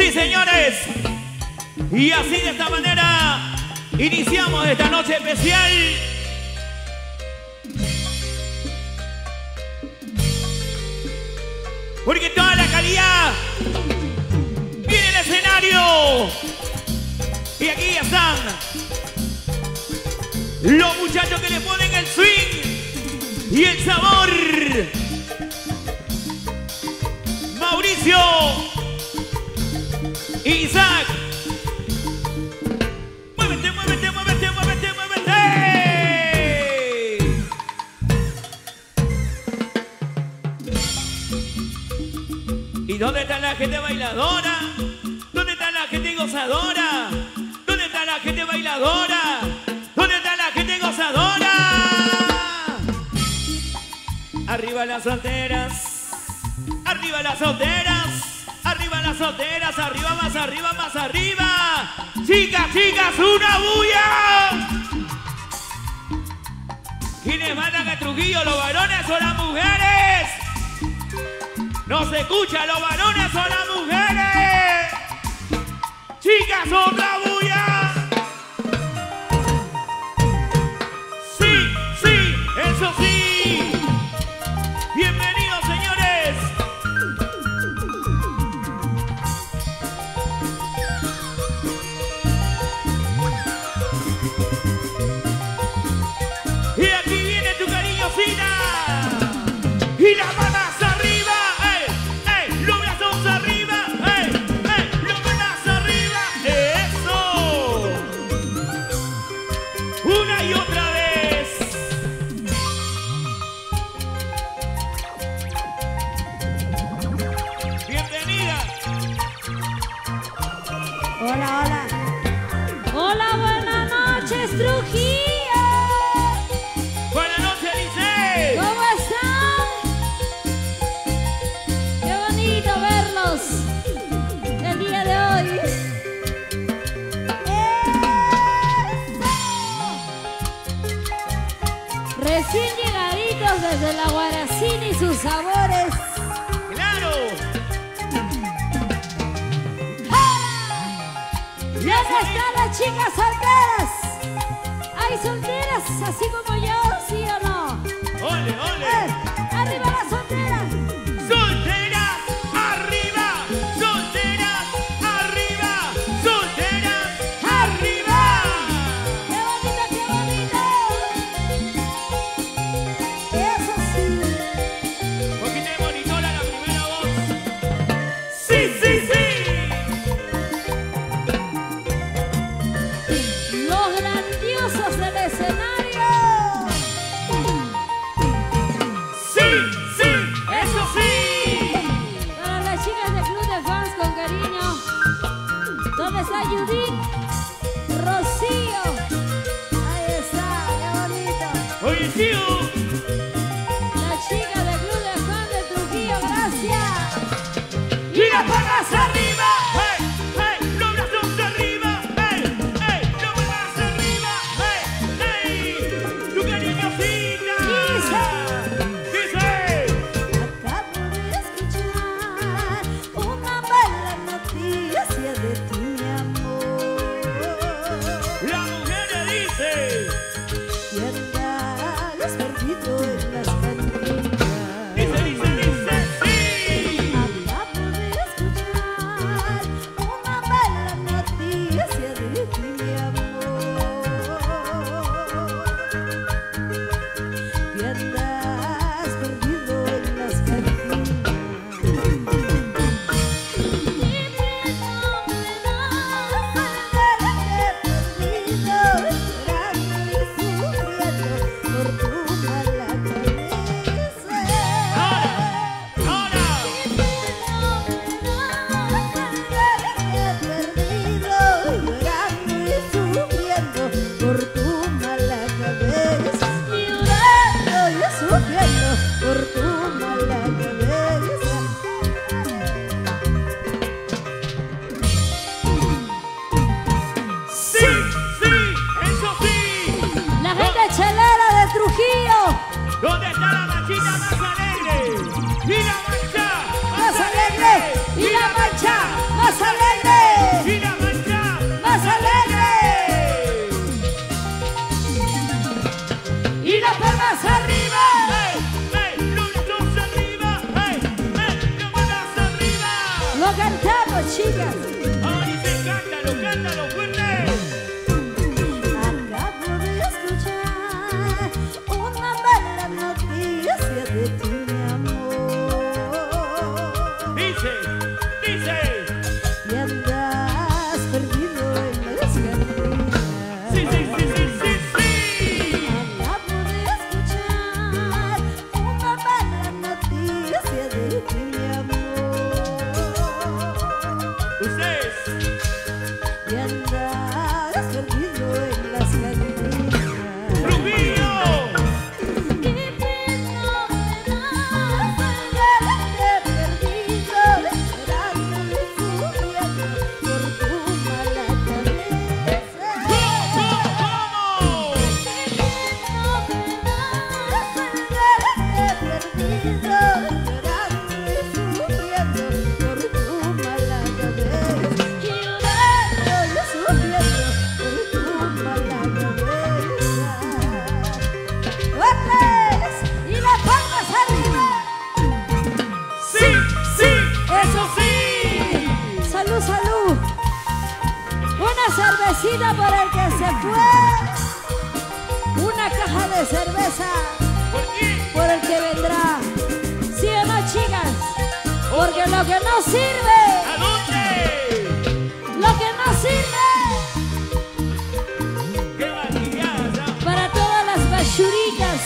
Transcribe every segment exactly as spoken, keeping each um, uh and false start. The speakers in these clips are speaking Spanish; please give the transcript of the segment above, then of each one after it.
Sí, señores. Y así de esta manera iniciamos esta noche especial. Porque toda la calidad viene el escenario. Y aquí ya están los muchachos que le ponen el swing y el sabor. Mauricio, Isaac. Muévete, muévete, muévete, muévete, muévete. ¿Y dónde está la gente bailadora? ¿Dónde está la gente gozadora? ¿Dónde está la gente bailadora? ¿Dónde está la gente gozadora? Arriba las solteras. Arriba las solteras, arriba las solteras, arriba más arriba, más arriba. Chicas, chicas, una bulla. ¿Quiénes mandan a Trujillo, los varones o las mujeres? No se escucha, los varones o las mujeres. Chicas, otra bulla. Sí, sí, eso sí. Bienvenidos, señores. Y las manos arriba, ey, ey, los brazos arriba, ey, ey, los manos arriba, eso. Una y otra vez. Bienvenida. Hola, hola. Hola, buenas noches, Trujillo. Buenas noches, Lice. ¿Cómo están? Qué bonito verlos el día de hoy. ¡Eso! Recién llegaditos desde la Guaracina y sus sabores. ¡Claro! ¿Dónde están las chicas solteras? ¿Hay solteras así como yo, sí o no? ¡Ole, ole! Eh, ¡Arriba las solteras! ¡Solteras! ¡Arriba! ¡Solteras! ¡Arriba! ¡Solteras! ¡Arriba! ¡Qué bonito, qué bonito! Eso sí. Poquito de bonitola la primera voz. ¡Sí, sí, sí! Los grandiosos del escenario. ¡Sí, sí! ¡Eso sí! Para las chicas del Club de Fans con cariño. ¿Dónde está Judith? Rocío. Ahí está, qué bonito. ¡Oye, tío! La chica del Club de Fans de Trujillo, gracias. ¡Y las palmas arriba! ¡Hey, hey! ¡Los brazos arriba! ¡Hey, hey! ¡Los palmas arriba! ¡Hey, hey! ¡Tu cariñosita! ¡Dice! Acabo de escuchar una mala noticia de ti, mi amor. La mujer le dice. Y andas perdido en las cantinas. Dice, dice, dice, sí. Acabo de escuchar una mala noticia de ti, mi amor. Y andas perdido en las cantinas. Y la mancha más alegre, y la mancha más alegre. palmas arriba. Hey, hey, los dos arriba. Hey, hey, las manos arriba. Lo cantamos, chicas. Ahora dice, cántalo, cántalo fuerte. Acabo de escuchar una mala noticia de ti, mi amor. Dice, dice. Y andas perdido en las cantinas. Sí, sí, sí, sí, sí, sí. Acabo de escuchar una mala noticia de ti, mi amor. Ustedes. Y andas perdido en las cantinas. Trujillo. Qué pena me das al verte perdido, esperando y sufriendo por tu mala cabeza. ¿Cómo? Qué pena me das al verte perdido, esperando y sufriendo por tu mala cabeza. Llorando y sufriendo por tu mala cabeza. ¡Fuertes! ¡Y las palmas arriba! Sí, sí, eso sí. ¡Salud, salud! Una cervecita por el que se fue. Una caja de cerveza ¿Por qué? por el que vendrá. ¿Sí o no, chicas? Porque lo que no sirve, ¿A dónde? lo que no sirve, ¡Qué malcriadas! para todas las basurillas.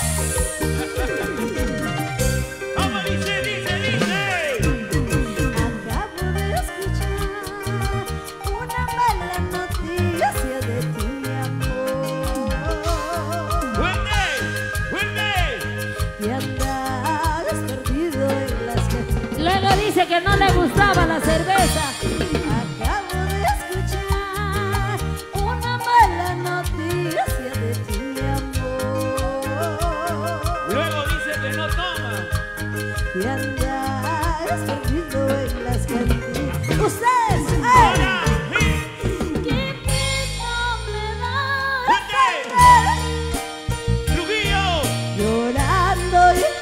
¡Vamos, dice, dice, dice! Acabo de escuchar una mala noticia de ti, mi amor. ¡Fuerte! ¡Fuerte! Y andas perdido en las que... Luego dice que no le gustaba la cerveza. Acabo de escuchar una mala noticia de ti, mi amor. Luego dice que no toma. Y andas perdido en las cantinas. ¡Ustedes! ¡Ay! ¡Ahora! ¡Sí! ¡Qué pena me da! ¡Fuerte! ¡Trujillo! Llorando y...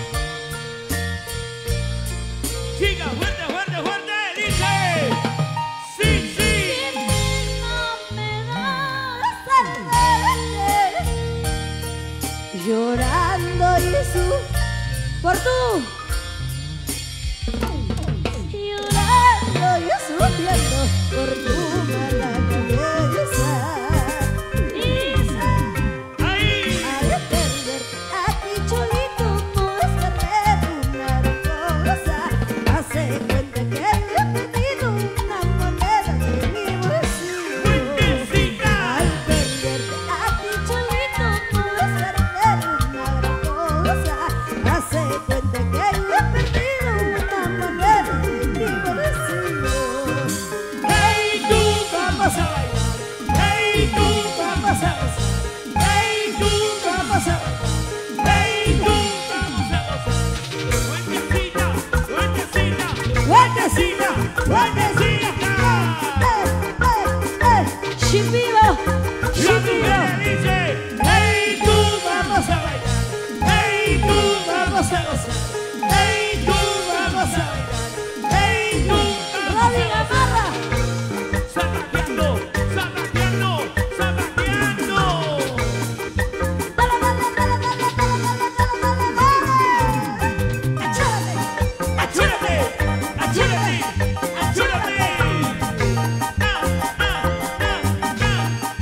¡Chica, fuerte, fuerte, fuerte! ¡Dice! ¡Sí, sí! ¡Qué pena me da al verte! Llorando y su... por tú. Llorando y sufriendo por tu mala cabeza. Y ¡Ahí! al perderte a ti, chulito, no es perder una cosa. Hace cuenta que te he perdido una moneda de mi bolsillo. ¡Fuertecita! Al perderte a ti, chulito, no es perder una gran cosa. Hace cuenta que te he perdido una moneda de mi bolsillo. ¡Hey, tú! Vamos a bailar, ¡Hey, tú! vamos a gozar, ¡Hey, tú! vamos a bailar. ¡Hey, tú! ¡Vamos a gozar! ¡Fuertecita! ¡Fuertecita! ¡Fuertecita! ¡Fuertecita! ¡Eh, eh, eh! ¡Chipivo! La ¡Chipivo! mujer dice, hey tú, Vamos a bailar, hey tú, vamos a gozar, hey tú, vamos a bailar. hey tú, ¡Rodi Gamarra! zapateando, zapateando, zapateando. ¡Dale, dale, dale, dale, dale, dale, dale, dale! ¡Achúrate! Achúrate, achúrate, achúrate. Ah, ah, ah, ah,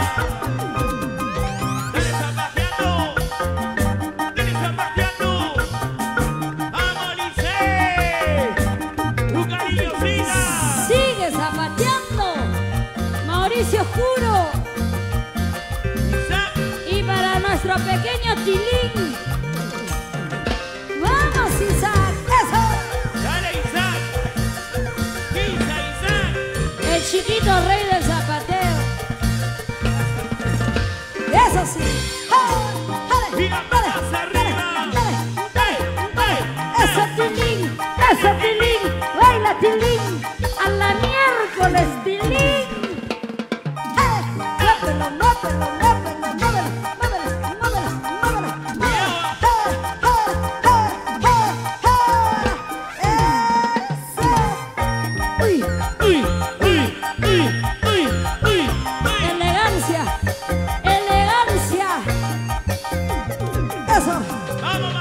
ah. Dale zapateando, dale zapateando. Vamos, Lice, tu cariñosita. ¡Sigue zapateando! Mauricio Juro. Isaac, Y para nuestro pequeño Tilín. ¡Vamos, Isaac! ¡Eso! dale Isaac, pisa Isaac. El chiquito rey del zapateo. ¡Eso sí! ¡Dale! Y las ¡Dale! manos ¡Dale! arriba. ¡Dale! ¡Hey, hey! ¡Eso, Tilín! ¡Eso, Tilín! ¡Baila, Tilín! ¡A la miércoles, Tilín! ¡Eh! ¡Muévelo, muévelo, muévelo, muévelo, muévelo, muévelo, muévelo!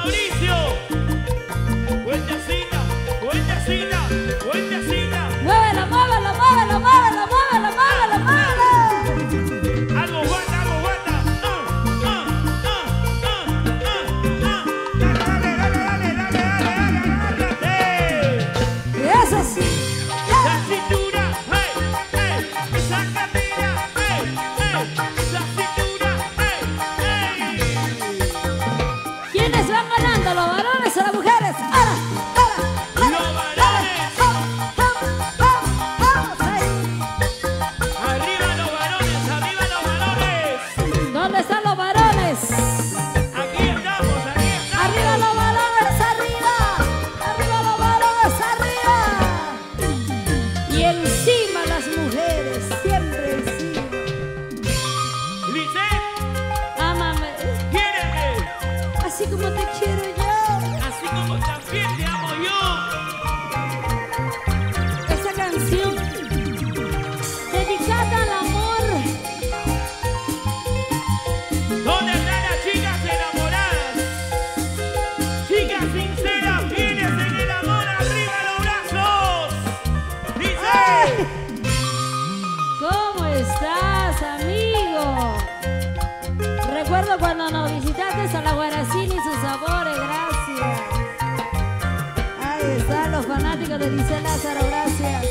Mauricio. Vueltecita, vueltecita, vueltecita. Muévelo, muévelo, muévelo, muévelo, muévelo, muévelo, muévelo. Algo guarda, algo guarda. Ah, ah, ah, ah, ah, ah. Dale, dale, dale, dale, dale, dale, dale, agárrate. Eso sí. La cintura, hey, hey, esa cadera, hey, hey, la cintura, hey, hey. ¿Quiénes van ganando, los varones o las mujeres? ¡Ahora! ¡Ahora! Los varones. ¡Vamos! ¡Vamos! ¡Vamos! ¡Vamos! ¡Ahí! Arriba los varones, arriba los varones. ¿Dónde están los varones? Aquí estamos, aquí estamos. ¡Arriba los varones! ¡Arriba! ¡Arriba los varones! ¡Arriba! Y encima las mujeres, siempre encima. Lisette, Ámame, quiéreme, así como te quiero yo. así como también te amo yo. Esta canción dedicada al amor. ¿Dónde están las chicas enamoradas? Chicas sinceras, fieles en el amor, arriba los brazos. Dice, ¿Cómo estás, amigo? Recuerdo cuando nos visitaste a la Guaracini y sus sabores, gracias. Ahí están los fanáticos de Dice Lázaro, gracias.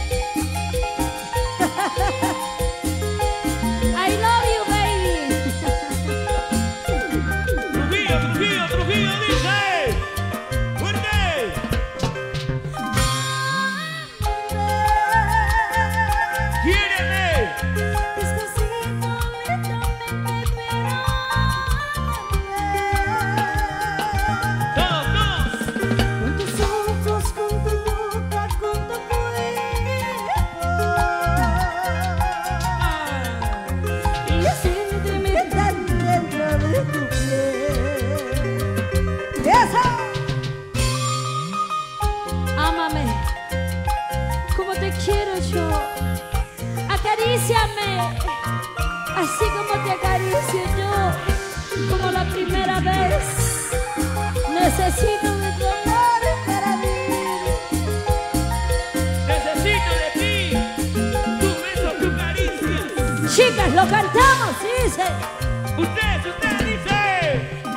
I love you, baby. Trujillo, Trujillo, Trujillo, dice, fuerte. Quiéreme, Despacito, lentamente, pero todos, todos. con tus ojos, con tu boca, con tu cuerpo. Y siénteme tan dentro de tu piel. ¡Eso! Ámame, como te quiero yo. Acaríciame, así como te acaricio yo, como la primera vez. Necesito de tu amor para vivir. Necesito de ti, tus besos, tus caricias. Chicas, lo cantamos, dice. Ustedes, ustedes dicen,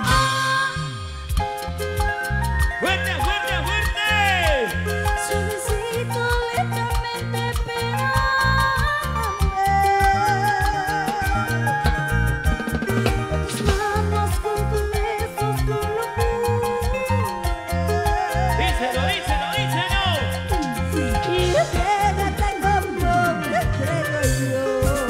fuerte, fuerte, fuerte. Suavecito, lentamente, pero con tus manos, con tus besos, con locura. Díselo, díselo, díselo. Y entrégate como te entrego yo.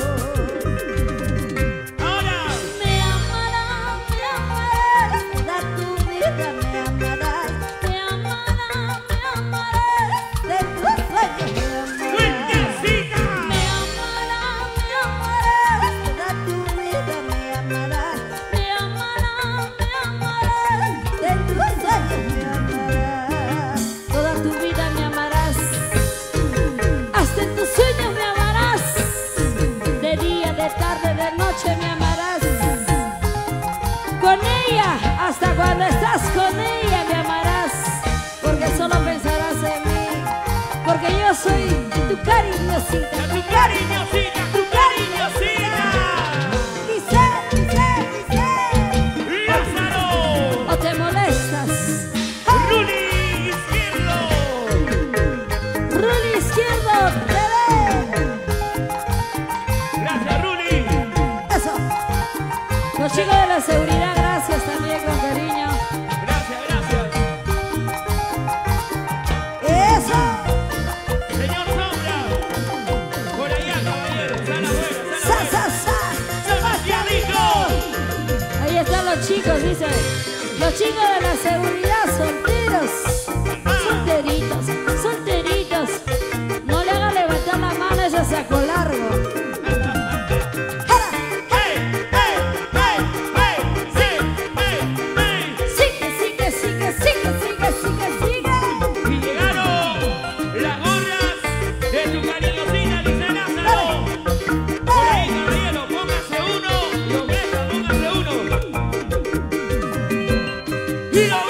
Ahora, Me amarás, me amarás, toda tu vida me amarás. Me amarás, me amarás, de tus sueños me amarás. fuertecita. Me amarás, me amarás, toda tu vida me amarás. Me amarás, me amarás, de tus sueños me amarás. Toda tu vida me amarás, hasta en tus sueños me amarás. De día, de tarde, de noche me amarás. Con ella, hasta cuando estás con ella me amarás. Porque solo pensarás en mí. Porque yo soy tu cariñosita. Tu cariñosita, tu cariñosita. Dice, dice, dice. Lázaro, ¿O te molestas? Ruli Izquierdo. Ruli Izquierdo, bebé. Gracias, Ruli. Eso. Los chicos de la seguridad, gracias también con cariño. Gracias, gracias. Eso. Señor Sombra, por allá, caballero. Sala buena, Sa, sala sa, buena. sa. Sebastianito. Ahí están los chicos, dice. Los chicos de la seguridad, solteros. Solteritos, solteritos. No le hagan levantar la mano a ese saco largo. Hey, hey, hey, hey, sí, hey, hey. Sigue, sigue, sigue, sigue, sigue, sigue, sigue. Y llegaron las gorras de tu cariñosita, dice Lázaro. Por ahí, caballero, póngase uno. Y Ogresa, póngase uno. Y lo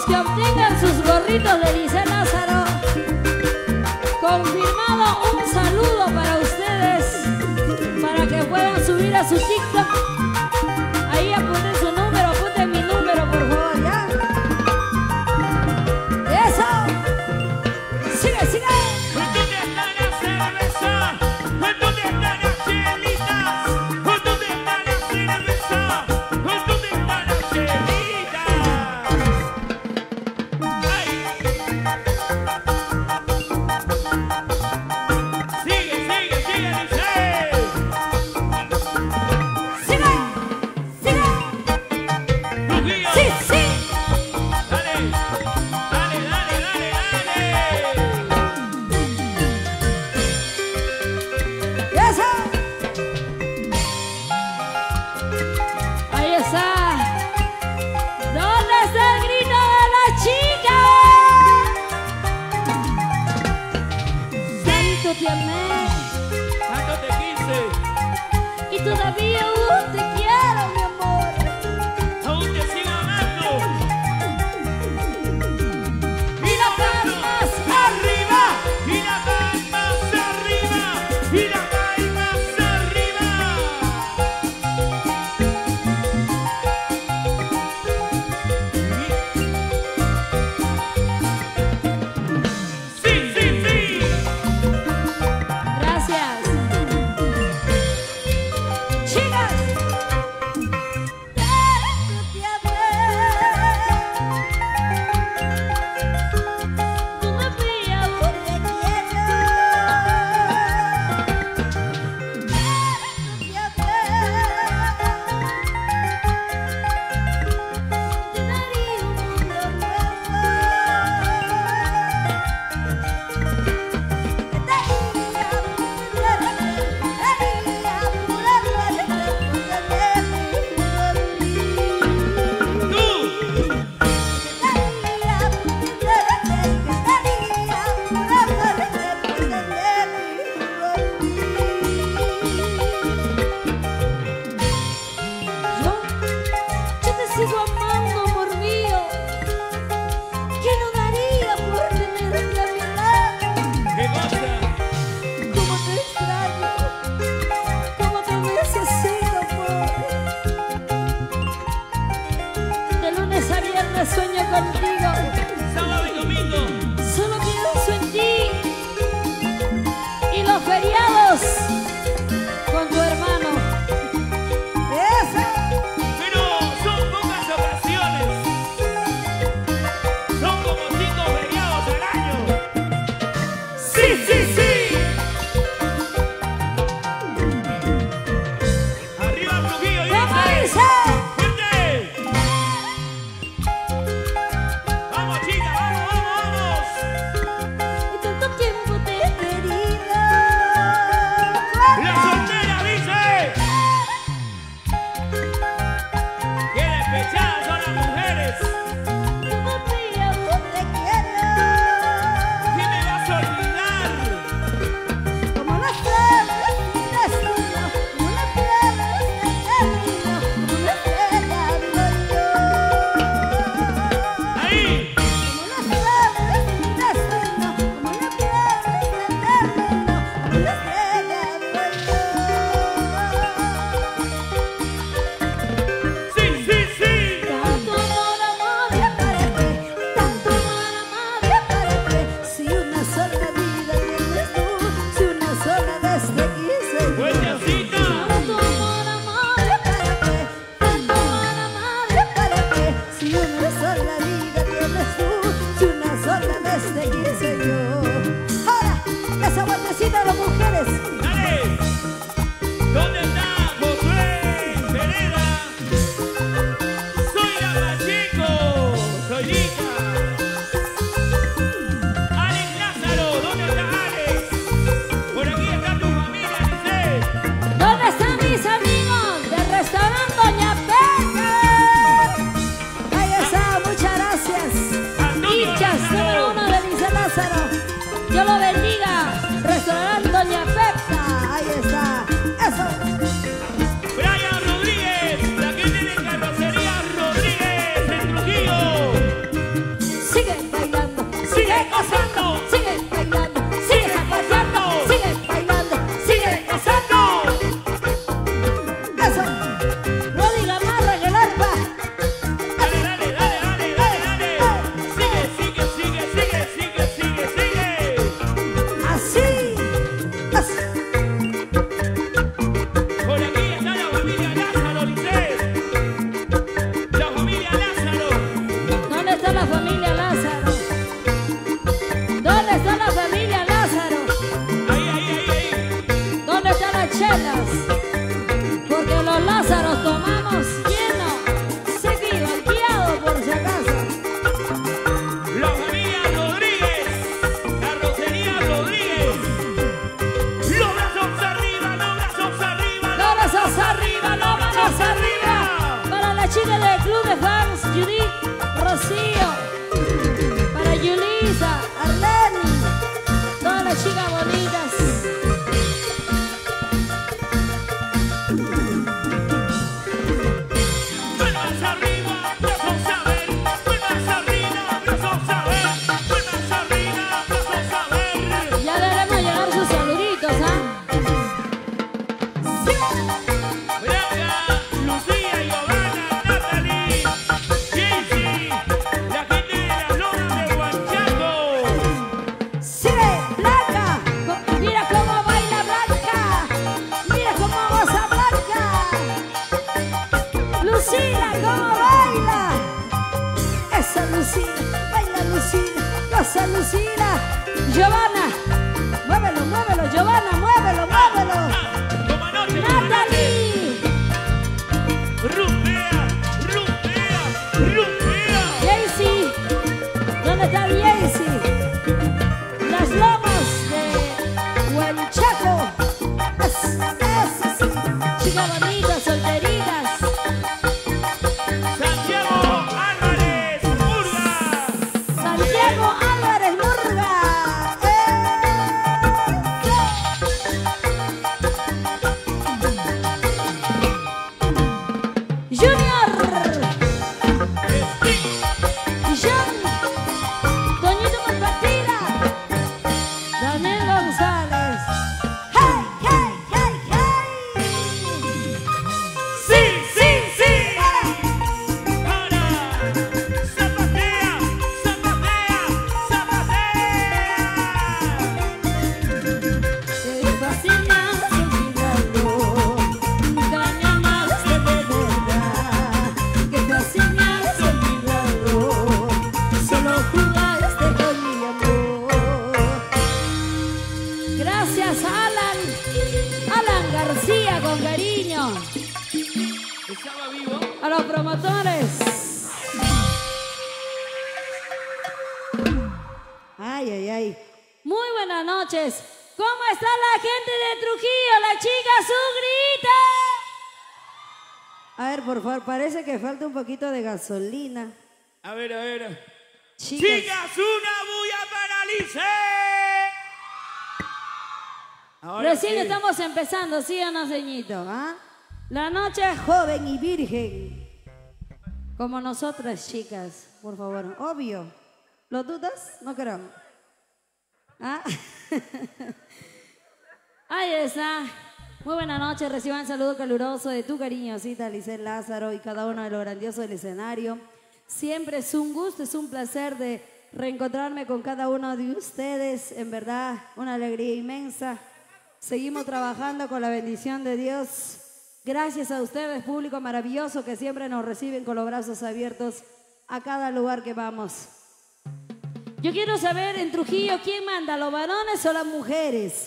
los que obtengan sus gorritos de Lice Lázaro, confirmado un saludo para ustedes, para que puedan subir a su TikTok. Ahí apunten su número, apunten mi número, por favor, ¿ya? ¡Eso! ¡Sigue, sigue! ¿Dónde está la cerveza? ¿Dónde están las chelitas? ¿Dónde está la cerveza? ¿Dónde están las chelitas? ¡Ay! Sigue, sigue, sigue, dice. ¡Sigue! ¡Sigue! Trujillo. ¡Sí, sí! Dale, dale, dale, dale, dale. ¡Eso! Ahí está. ¿Dónde está el grito de la chica? Tanto te amé ¿Cuánto te quise? y todavía aún te quiero, mi amor. Aún te sigo amando. Y la palmas arriba. Y la palmas arriba. Y la palmas arriba. Sí, sí, sí. Gracias. Chicas. Tanto te amé. Todavía aún te quiero. Tanto te amé. Te daría un mundo Tú. Yo, yo te sigo amando, amor mío. ¿Qué no daría por tenerte a mi lado? ¿Qué cosa? Cómo te extraño, cómo te necesito, amor. De lunes a viernes sueño contigo, Sábado y domingo. solo pienso en ti. Y los feriados chelas, porque los Lázaros tomamos lleno, seguido, guiado por si acaso. La familia Rodríguez, Carrocería Rodríguez. Los brazos arriba, los brazos arriba, Los brazos arriba, los manos arriba. Para la chica del club de fans, Judith, Rocío. Para Yulisa, Arlene, todas las chicas bonitas. Palmas arriba, brazos a ver. Palmas arriba, brazos a ver. Palmas arriba, brazos a ver. Ya le haremos llegar sus saluditos, ¿ah? Blanca, Lucía, Giovanna, Natalie, Jaycee, la gente de las lomas de Huanchaco. ¡Sí, Blanca! Co- Mira cómo baila Blanca. Mira cómo goza Blanca. Lucila, cómo baila. Esa Lucila, baila Lucila, goza Lucila. Giovanna, muévelo, muévelo, Giovanna, muévelo, muévelo. Como anoche, Natalie, rumpea, rumpea, rumpea. Jaycee, ¿dónde está Jaycee? Las lomas de Huanchaco. Es- Eso sí, chicas bonitas, solteritas. Santiago Álvarez, Murga. Santiago Álvarez Murga. ¡Eh! Junior. John. Doñito Compartida. Daniel González. ¡Hey, hey, hey, hey! Sí, sí, sí. Ahora, zapatea, zapatea, zapatea. Te fascinas olvidarlo, ganas más de verdad. Que te fascinas olvidarlo, solo jugaste con mi amor. Gracias, Alan, Alan García, con cariño. ¿Estaba vivo? A los promotores. Ay, ay, ay. Muy buenas noches. ¿Cómo está la gente de Trujillo? La chica su grita. A ver, por favor, parece que falta un poquito de gasolina. A ver, a ver. Chicas, Chicas, una bulla para Alice. Ahora recién sí. estamos empezando, ¿sí o no, ceñito? ¿Ah? La noche es joven y virgen. Como nosotras, chicas, por favor. Obvio. ¿Lo dudas? No creo. ¿Ah? Ahí está. Muy buenas noches. Reciban el saludo caluroso de tu cariñosita Alice Lázaro y cada uno de lo grandioso del escenario. Siempre es un gusto, es un placer de reencontrarme con cada uno de ustedes. En verdad, una alegría inmensa. Seguimos trabajando con la bendición de Dios. Gracias a ustedes, público maravilloso que siempre nos reciben con los brazos abiertos a cada lugar que vamos. Yo quiero saber en Trujillo quién manda, los varones o las mujeres.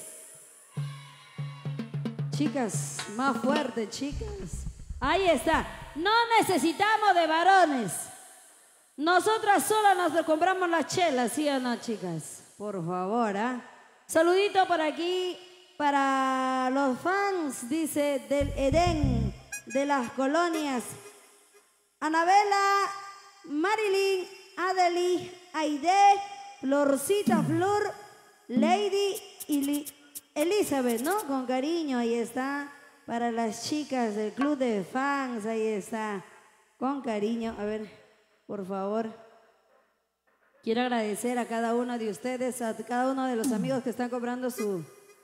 Chicas, más fuerte, chicas. Ahí está. No necesitamos de varones. Nosotras solas nos compramos las chelas, ¿sí o no, chicas? Por favor, ¿ah? Saludito por aquí para los fans, dice, del Edén, de las colonias. Anabela, Marilyn, Adeli, Aide, Florcita, Flor, Lady y Li- Elizabeth, ¿no? Con cariño, ahí está. Para las chicas del club de fans, ahí está. Con cariño, a ver, por favor. Quiero agradecer a cada uno de ustedes, a cada uno de los amigos que están cobrando su...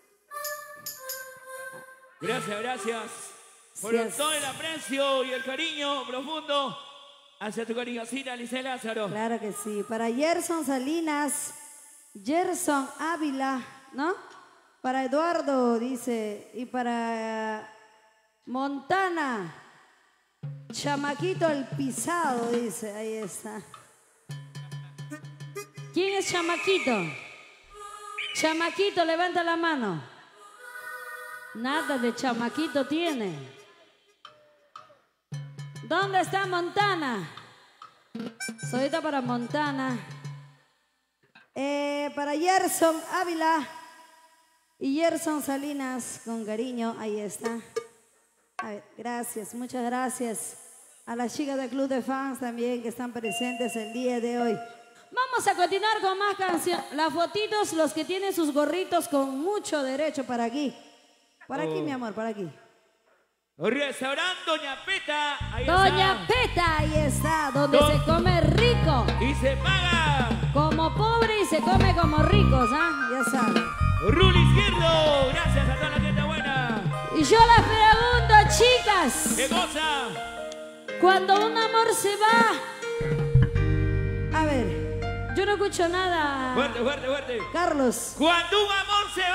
Gracias, gracias por Gracias. todo el aprecio y el cariño profundo hacia tu cariñosita Alice Lázaro. Claro que sí. Para Gerson Salinas, Gerson Ávila, ¿no? Para Eduardo, dice, y para Montana, Chamaquito el Pisado, dice, ahí está. ¿Quién es Chamaquito? Chamaquito, levanta la mano. Nada de chamaquito tiene. ¿Dónde está Montana? Solita para Montana. Eh, para Gerson Ávila y Gerson Salinas, con cariño, ahí está. A ver, gracias, muchas gracias a las chicas del Club de Fans también que están presentes el día de hoy. Vamos a continuar con más canciones. Las fotitos, los que tienen sus gorritos con mucho derecho para aquí. Por aquí, oh. mi amor, por aquí. Restaurante Doña Peta, ahí Doña está. Peta, ahí está, donde Don... se come rico. Y se paga. Como pobre y se come como ricos, ¿ah? Ya saben. Rul Izquierdo, gracias a toda la gente buena. Y yo les pregunto, chicas. ¿Qué cosa? Cuando un amor se va... A ver, yo no escucho nada. Fuerte, fuerte, fuerte. Carlos. Cuando un amor se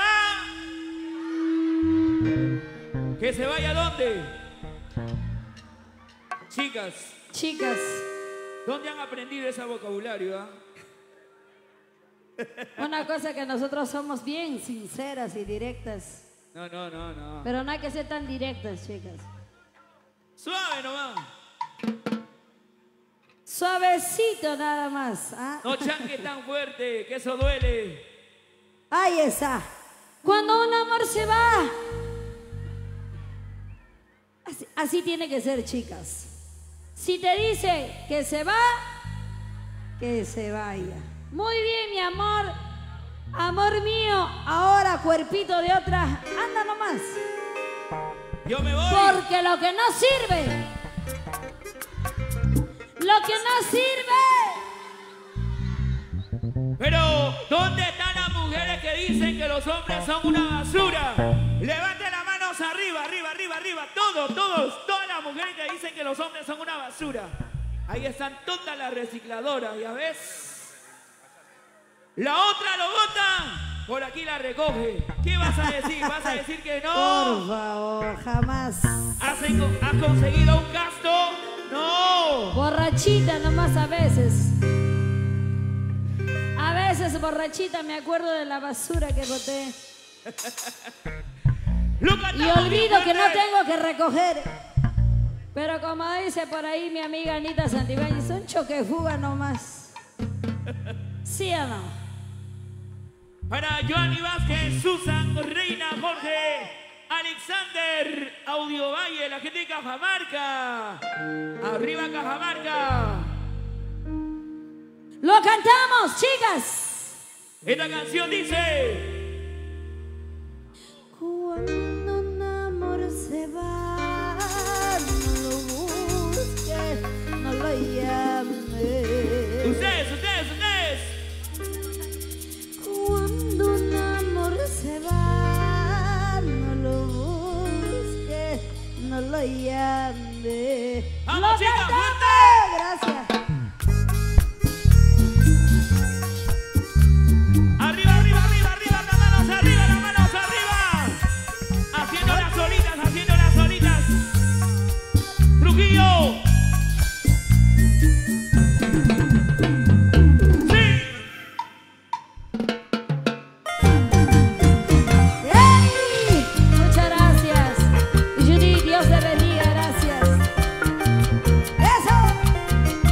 va... ¿Que se vaya a dónde? Chicas. Chicas. ¿Dónde han aprendido ese vocabulario? ¿Ah? Una cosa que nosotros somos bien sinceras y directas. No, no, no, no. Pero no hay que ser tan directas, chicas. Suave nomás. Suavecito nada más. ¿Ah? No chanque tan fuerte, que eso duele. Ahí está. Cuando un amor se va... Así, así tiene que ser, chicas. Si te dice que se va, que se vaya. Muy bien, mi amor. Amor mío, ahora cuerpito de otra. Anda nomás. Yo me voy. Porque lo que no sirve, lo que no sirve. Pero, ¿dónde están las mujeres que dicen que los hombres son una basura? Levanten las manos arriba, arriba, arriba, arriba. Todos, todos, todas las mujeres que dicen que los hombres son una basura. Ahí están todas las recicladoras, ¿ya ves? La otra lo bota, por aquí la recoge. ¿Qué vas a decir? ¿Vas a decir que no? Por favor, jamás. ¿Has, has conseguido un gasto? No. Borrachita nomás a veces. A veces borrachita me acuerdo de la basura que boté. Y olvido que no tengo que recoger. Pero como dice por ahí mi amiga Anita Santibáñez, son choquefugas nomás. ¿Sí o no? Para Joanny Vázquez, Susan, Reina, Jorge, Alexander, Audio Valle, la gente de Cajamarca. Arriba Cajamarca. ¡Lo cantamos, chicas! Esta canción dice... Cuando un amor se va, no lo busques, no lo llames. Ustedes, ustedes, ustedes. Cuando un amor se va, no lo busques, no lo llames. ¡Vamos, ¡Lo chicas, cantamos! fuerte! Gracias. Arriba, arriba, arriba, arriba, las manos arriba, las manos arriba. Haciendo las solitas, haciendo las solitas. Trujillo. Sí. ¡Hey! Muchas gracias. Judy, Dios te bendiga, gracias. ¡Eso!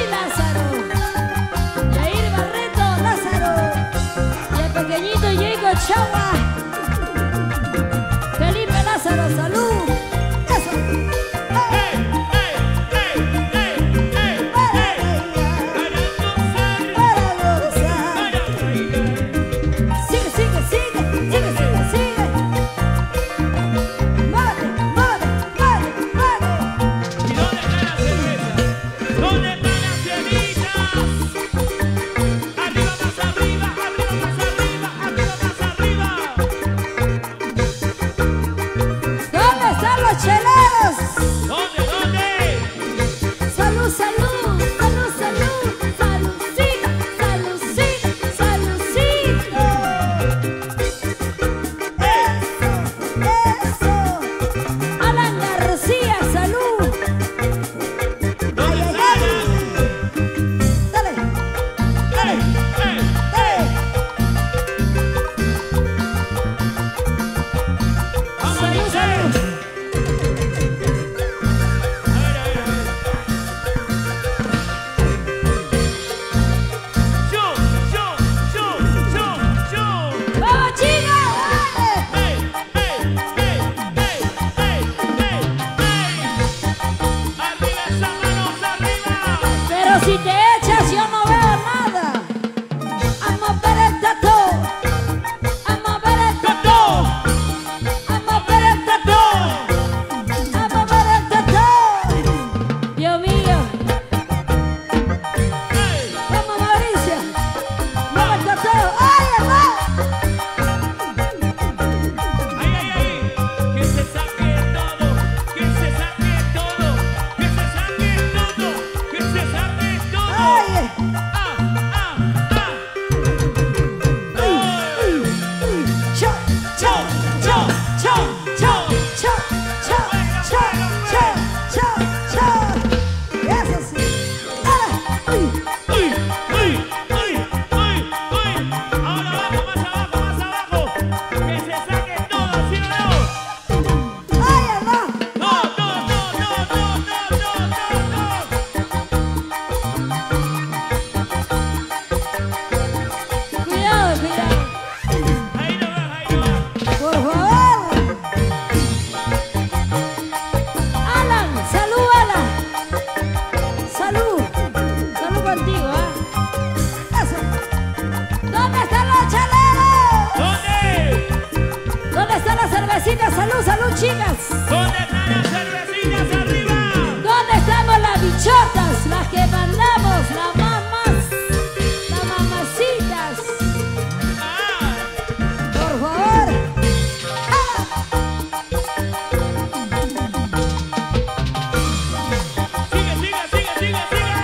Lázaro. Yair Barreto, Lázaro. Y el pequeñito Diego Chava. Felipe Lázaro, salud. Eso. ¡Hey, hey, hey, hey, hey, hey! Para gozar, Para gozar. para bailar. Sigue, sigue, sigue, sigue, sigue, sigue. Muévete, muévete, muévete, muévete. ¿Y dónde está la cerveza? ¿Dónde están las fielitas? Arriba, más arriba, arriba, más arriba, arriba, más arriba. ¿Dónde están los cheleros? ¿Dónde, dónde? Salud, salud, salud, salud. Saludcita, saludcita, saludcita. Eso, eso. Alan García, salud. ¿Dónde Ay, ay, están? Dale, ¡Hey, hey, dale. vamos, Salud, Giselle! salud. A ver, a ver, a ver. Yo, yo, yo, yo, yo. ¡Vamos, chicos! ¡Hey, hey, hey, hey, hey, hey, hey! ¡Arriba esas manos, arriba! Pero si te echas yo no veo nada. Vamos a ver el tatu. Vamos a ver el tatu. ¡Tato! Vamos a ver el tatu. Vamos a ver el tatu. Dios mío. ¡Hey! Vamos, Mauricio. Vamos el tatu. ¡Ay, hermano! ¡Ay, ay, ay! ¡Que se saque todo! ¡Que se saque todo! ¡Que se saque todo! ¡Que se saque todo! ¡Ay! ¡Ah, ah, ah! Cho, cho, cho, cho, cho, cho, cho, cho, cho, cho, cho. Eso sí. Ahora. Uy. ¡Uy, uy, uy, uy, uy! Ahora abajo, más abajo, más abajo. ¡Que se saque todo, sí o no! ¡Ay, hermano! ¡No, no, no, no, no, no, no, no, no! Cuidado, cuidado. Ahí no va, ahí no va. Por favor. Alan, salud, Alan. Salud. Salud contigo, ¿ah? Eso. ¿Dónde están los chaleros? ¿Dónde? ¿Dónde están las cervecitas? Salud, salud, chicas. ¿Dónde están las cervecitas arriba? ¿Dónde estamos las bichotas? Las que mandamos, las mamás, las mamacitas. ¡Ah! Por favor. ¡Ah! ¡Sigue, sigue, sigue, sigue, sigue!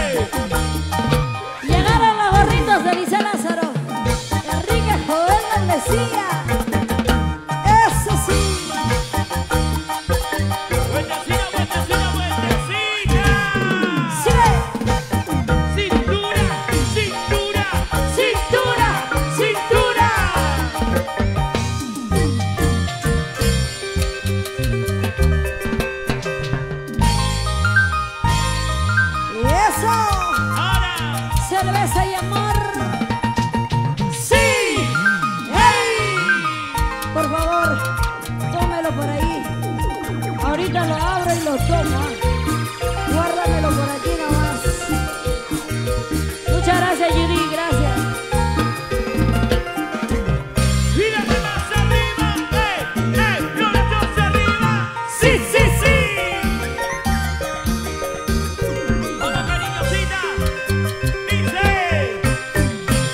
Llegaron los gorritos de Lice Lázaro. Enrique Joel Mendecía. Eso sí. ¡Vueltecita, vueltecita, vueltecita! Sigue. ¡Cintura, cintura, Cintura. cintura! Eso. ¡Ahora! Cerveza y amor. ¡Sí! ¡Hey! Por favor, tómelo por ahí. Ahorita lo abro y lo tomo. Guárdamelo por aquí nomás. Muchas gracias, Judy. Gracias. ¡Mírame más arriba! ¡Eh, eh! ¡Los dos arriba! ¡Sí, sí, sí! ¡Vamos, cariñosita! ¡Dice!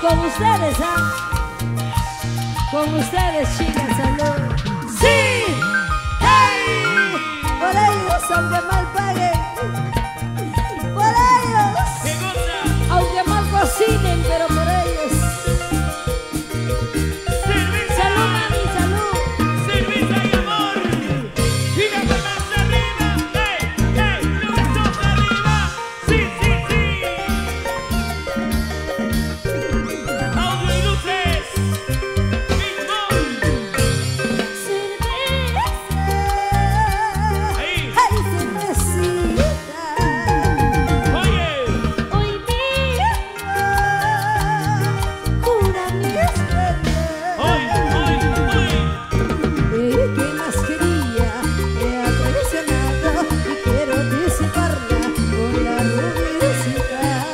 con ustedes, ¿ah? Con ustedes, chicas, salud. ¡Sí! ¡Hey! Por ellos, aunque mal paguen. Por ellos. Aunque mal cocinen, pero por ellos. Cerveza. Salud, mami, salud. Cerveza y amor. Giga palmas arriba. ¡Hey! ¡Hey! ¡Los brazos arriba! ¡Sí, sí, sí! Audio y luces. Ahí. Ay, cervecita. Oye. Hoy día cura mi espalda. Hoy, hoy, hoy. ¿Y qué más quería? Me ha traicionado y quiero disiparla con la rubiecita.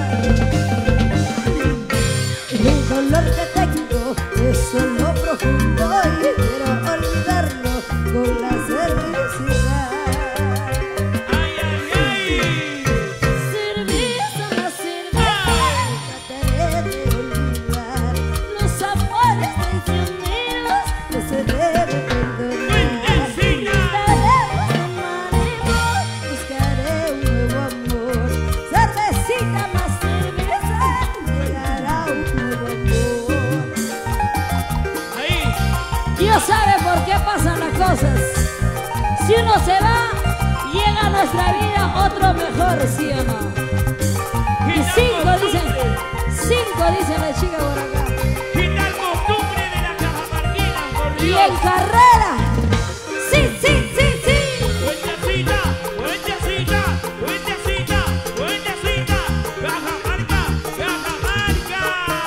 El dolor que tengo es solo profundo y quiero olvidarlo con la cervecita. Ay, ay, ay. Cerveza, más cerveza, trataré de olvidar los amores traicioneros, no se debe perdonar. Fuentecita. Daremos, tomaremos, buscaré un nuevo amor. Cervecita más cerveza, llegará un nuevo amor. Ahí. Dios sabe por qué pasan las cosas. Si uno se va, llega a nuestra vida otro mejor, ¿sí o no? Y cinco dicen, cinco dicen la chica por acá. ¿Qué tal costumbre de la cajamarquina, por Y Dios? en carrera, sí, sí, sí, sí. Fuentecita, fuentecita, fuentecita, fuentecita. Cajamarca, Cajamarca.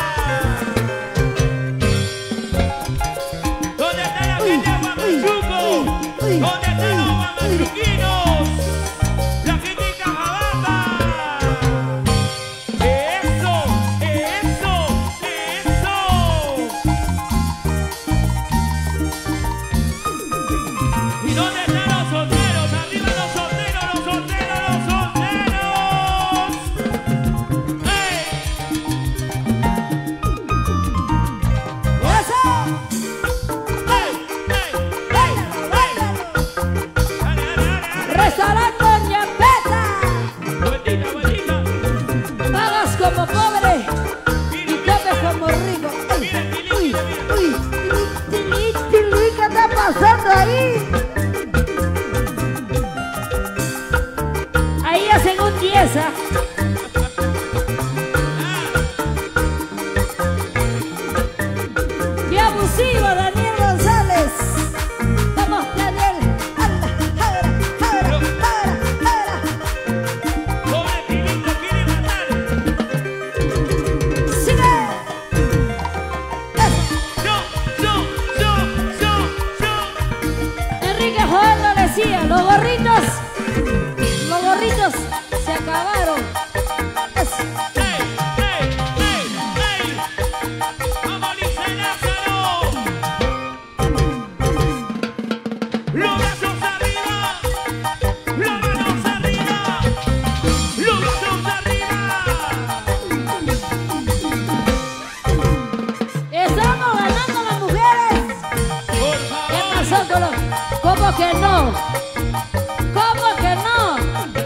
¿Dónde está la gente de Guamachuco? Uy, ¿Dónde están los uy, guamachuquinos? La gente de Cajabamba. Eso, eso, eso. ¿Y dónde están los solteros? Arriba los solteros, los solteros, los solteros. ¡Hey! Eso. ¡Hey! ¡Hey! Báilalo, báilalo. ¡Dale, dale, dale, dale! Restaurante Doña Peta. Vueltita, vueltita. Pagas como pobre y comes como rico. Uy, Mira, uy, mira, mira. uy. Tili, tili, ¿qué está pasando ahí? Ahí hacen un diez, ¿ah? ¡Qué abusivo, Daniel González! ¡Vamos, Daniel! ¡Hala, jara, jara, jara, jara! Pobre Tilín lo quiere matar. ¡Sigue! Yo, yo, yo, yo, yo. Enrique Joel lo decía, los gorritos, los gorritos se acabaron. Eso. ¡Hey, hey, hey, hey! ¡Vamos, Lice Lázaro! ¡Los brazos arriba! ¡Los manos arriba! ¡Los brazos arriba! Estamos ganando las mujeres. ¡Por ¿Qué favor! pasó con los? ¿Cómo que no? ¿Cómo que no?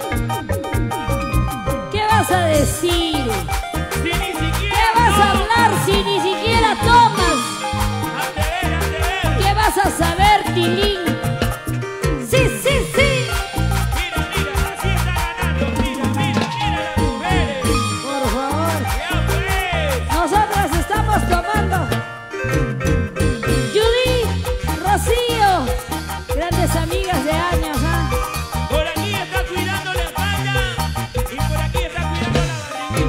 ¿Qué vas a decir? Si ni ¿Qué siquiera vas a no. hablar si ni siquiera tomas? ¡Ande ver, ande ver! ¿Qué vas a saber, Tilín? Sí, sí, sí. Mira, mira, así está ganando. Mira, mira, mira las mujeres. Por favor. ¡Ya pues! Nosotras estamos tomando. Judy, Rocío, grandes amigas de años, ¿ah? Por aquí está cuidando la espalda y por aquí está cuidando la barriguita.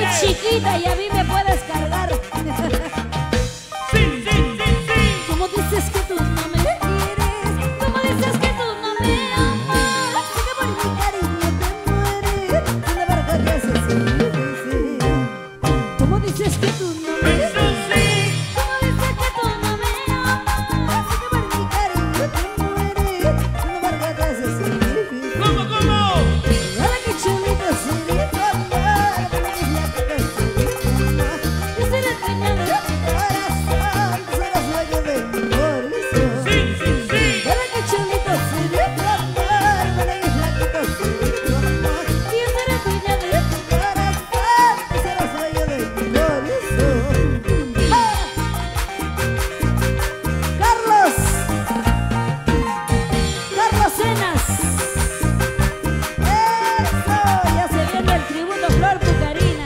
chiquita y a mí me puedes cargar. Sí, sí, sí, sí. Como dices que tú no me quieres, como dices que tú no me amas, que por mi cariño te mueres, sin embargo te haces así. Como dices que tú no me quieres, Eso sí. como dices que tú no me amas, que por mi cariño te mueres, sin embargo te haces así. ¿Cómo, cómo? Hola, qué chulito sería tu amor, pero es la que te amor. Yo seré dueña de tu corazón, tú serás dueño de mi corazón. Sí, sí, sí. Hola, qué chulito sería tu amor, pero es la que te amor. Yo seré dueña de tu corazón, tú serás dueño de mi corazón. ¡Ah! Carlos, Carlos Cenas. Eso, ya se viene el tributo Flor Pucarina.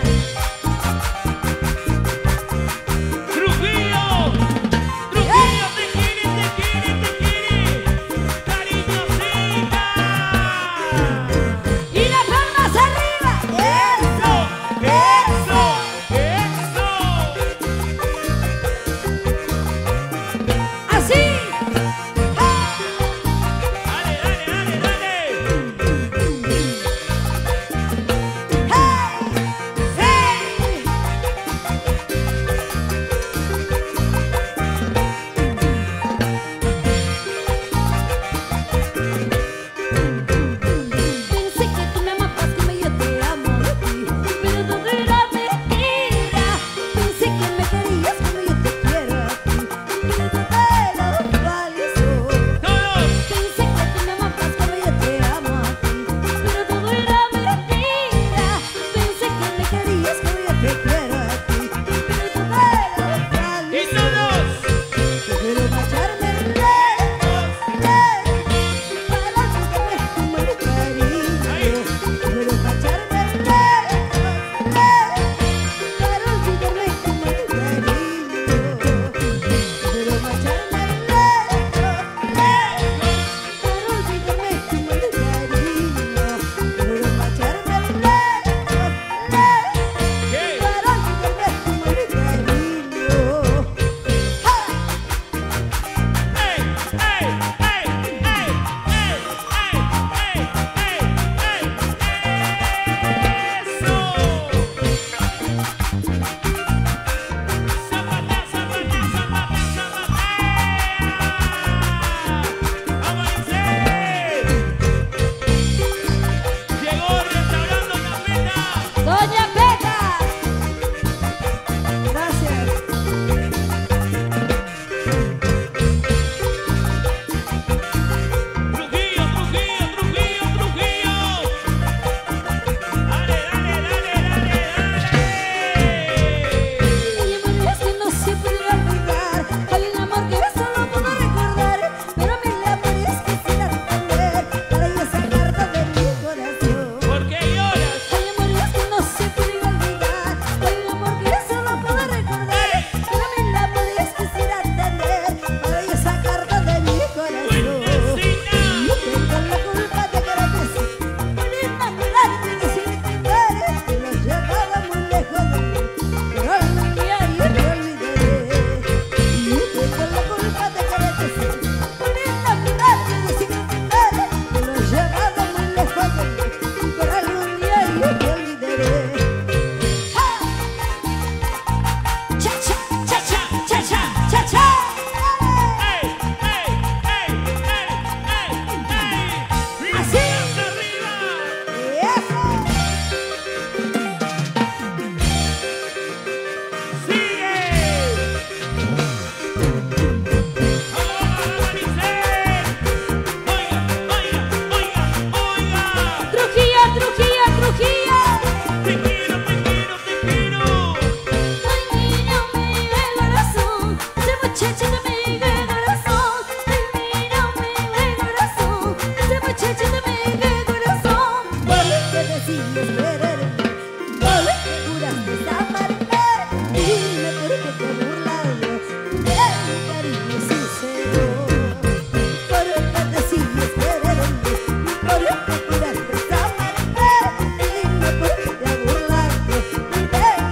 Trujillo. Trujillo, te quiere, te quiere, te quiere. Cariñosita. Y las palmas arriba. Eso, eso, eso. Así. Dale, dale, dale, dale. Pensé que tú me amabas como yo te amo a ti, pero todo era mentira. Pensé que me querías como yo te quiero a ti, pero todo era falso. Todos. Pensé que tú me amabas como yo te amo a ti, pero todo era mentira. Pensé que me querías como yo te quiero a ti, pero todo era falso. Y todos. Prefiero marcharme lejos, lejos, para olvidarme como el cariño. Prefiero marcharme lejos, lejos, para olvidarme como el cariño. Prefiero marcharme lejos, lejos, para olvidarme como el cariño. Prefiero marcharme lejos, lejos, ¿Qué? para olvidarme como el cariño. ¡Ah! ¡Ey, ey, ey, ey, ey, ey, ey, ey, ey! ¡Eso! ¡Zapatea, zapatea, zapatea, zapatea! ¡Vamos a irse! Llegó Restaurando Capeta. Doña Peta. Gracias. Trujillo, Trujillo, Trujillo, Trujillo. Dale, dale, dale, dale, dale. Hay amores que no se pueden olvidar, hay un amor que solo puedo recordar, pero mil amores quisiera tener para yo sacarte de mi corazón. ¿Por qué lloras? Hay amores que no se pueden olvidar, hay un amor que solo puedo recordar, pero mil amores quisiera tener para yo sacarte de mi corazón. Buenecita. No tengo la culpa de quererte así, por enamorarte y decirte que eres, que lo has llevado muy lejos de mí, pero algún día yo te olvidaré. No tengo la culpa de quererte así, por enamorarte y decirte que eres, que lo has llevado muy lejos de mí, pero algún día yo te olvidaré. ¡Ah! Cha cha cha cha cha cha cha cha. ¡Ey, ey, ey, ey, ey, ey! Así. ¡Manos arriba! Eso. ¡Sigue! ¡Vamos, Maricel! ¡Oiga, oiga, oiga, oiga! Trujillo, Trujillo, Trujillo. ¡Te quiero, te quiero, te quiero! Ay, niño mío, el corazón, ese muchacho de mi corazón. Ay, niño mío, el corazón, ese muchacho de mi corazón. ¿Por qué decides quererme? ¿Por qué juraste amarme? Dime por qué te he burlado de mi cariño sincero. ¿Por qué decides quererme? ¿Por qué juraste amarme? Dime por qué te he burlado de mi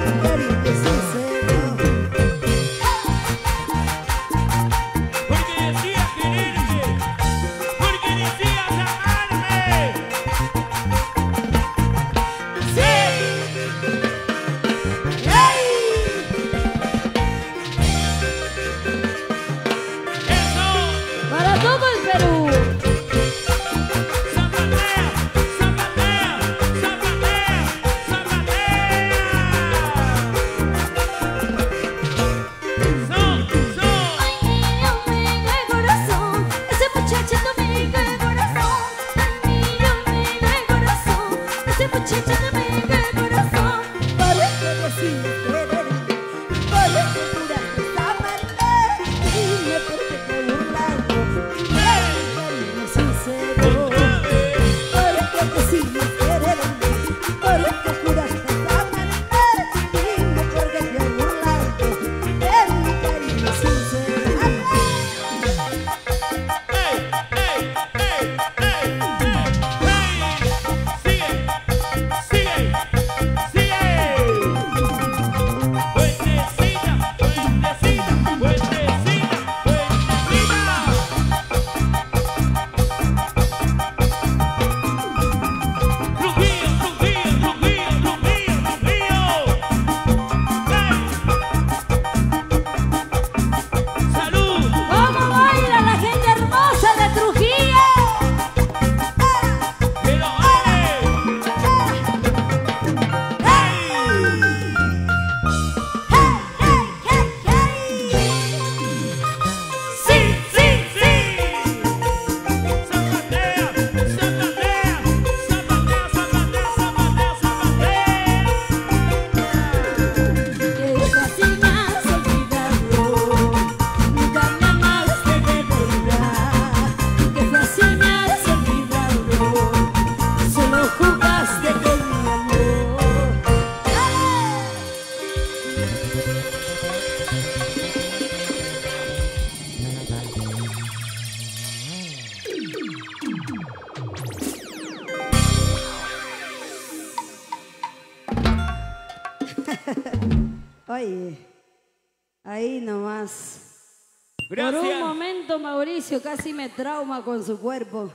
Oye, ahí nomás. Gracias. Por un momento Mauricio casi me trauma con su cuerpo.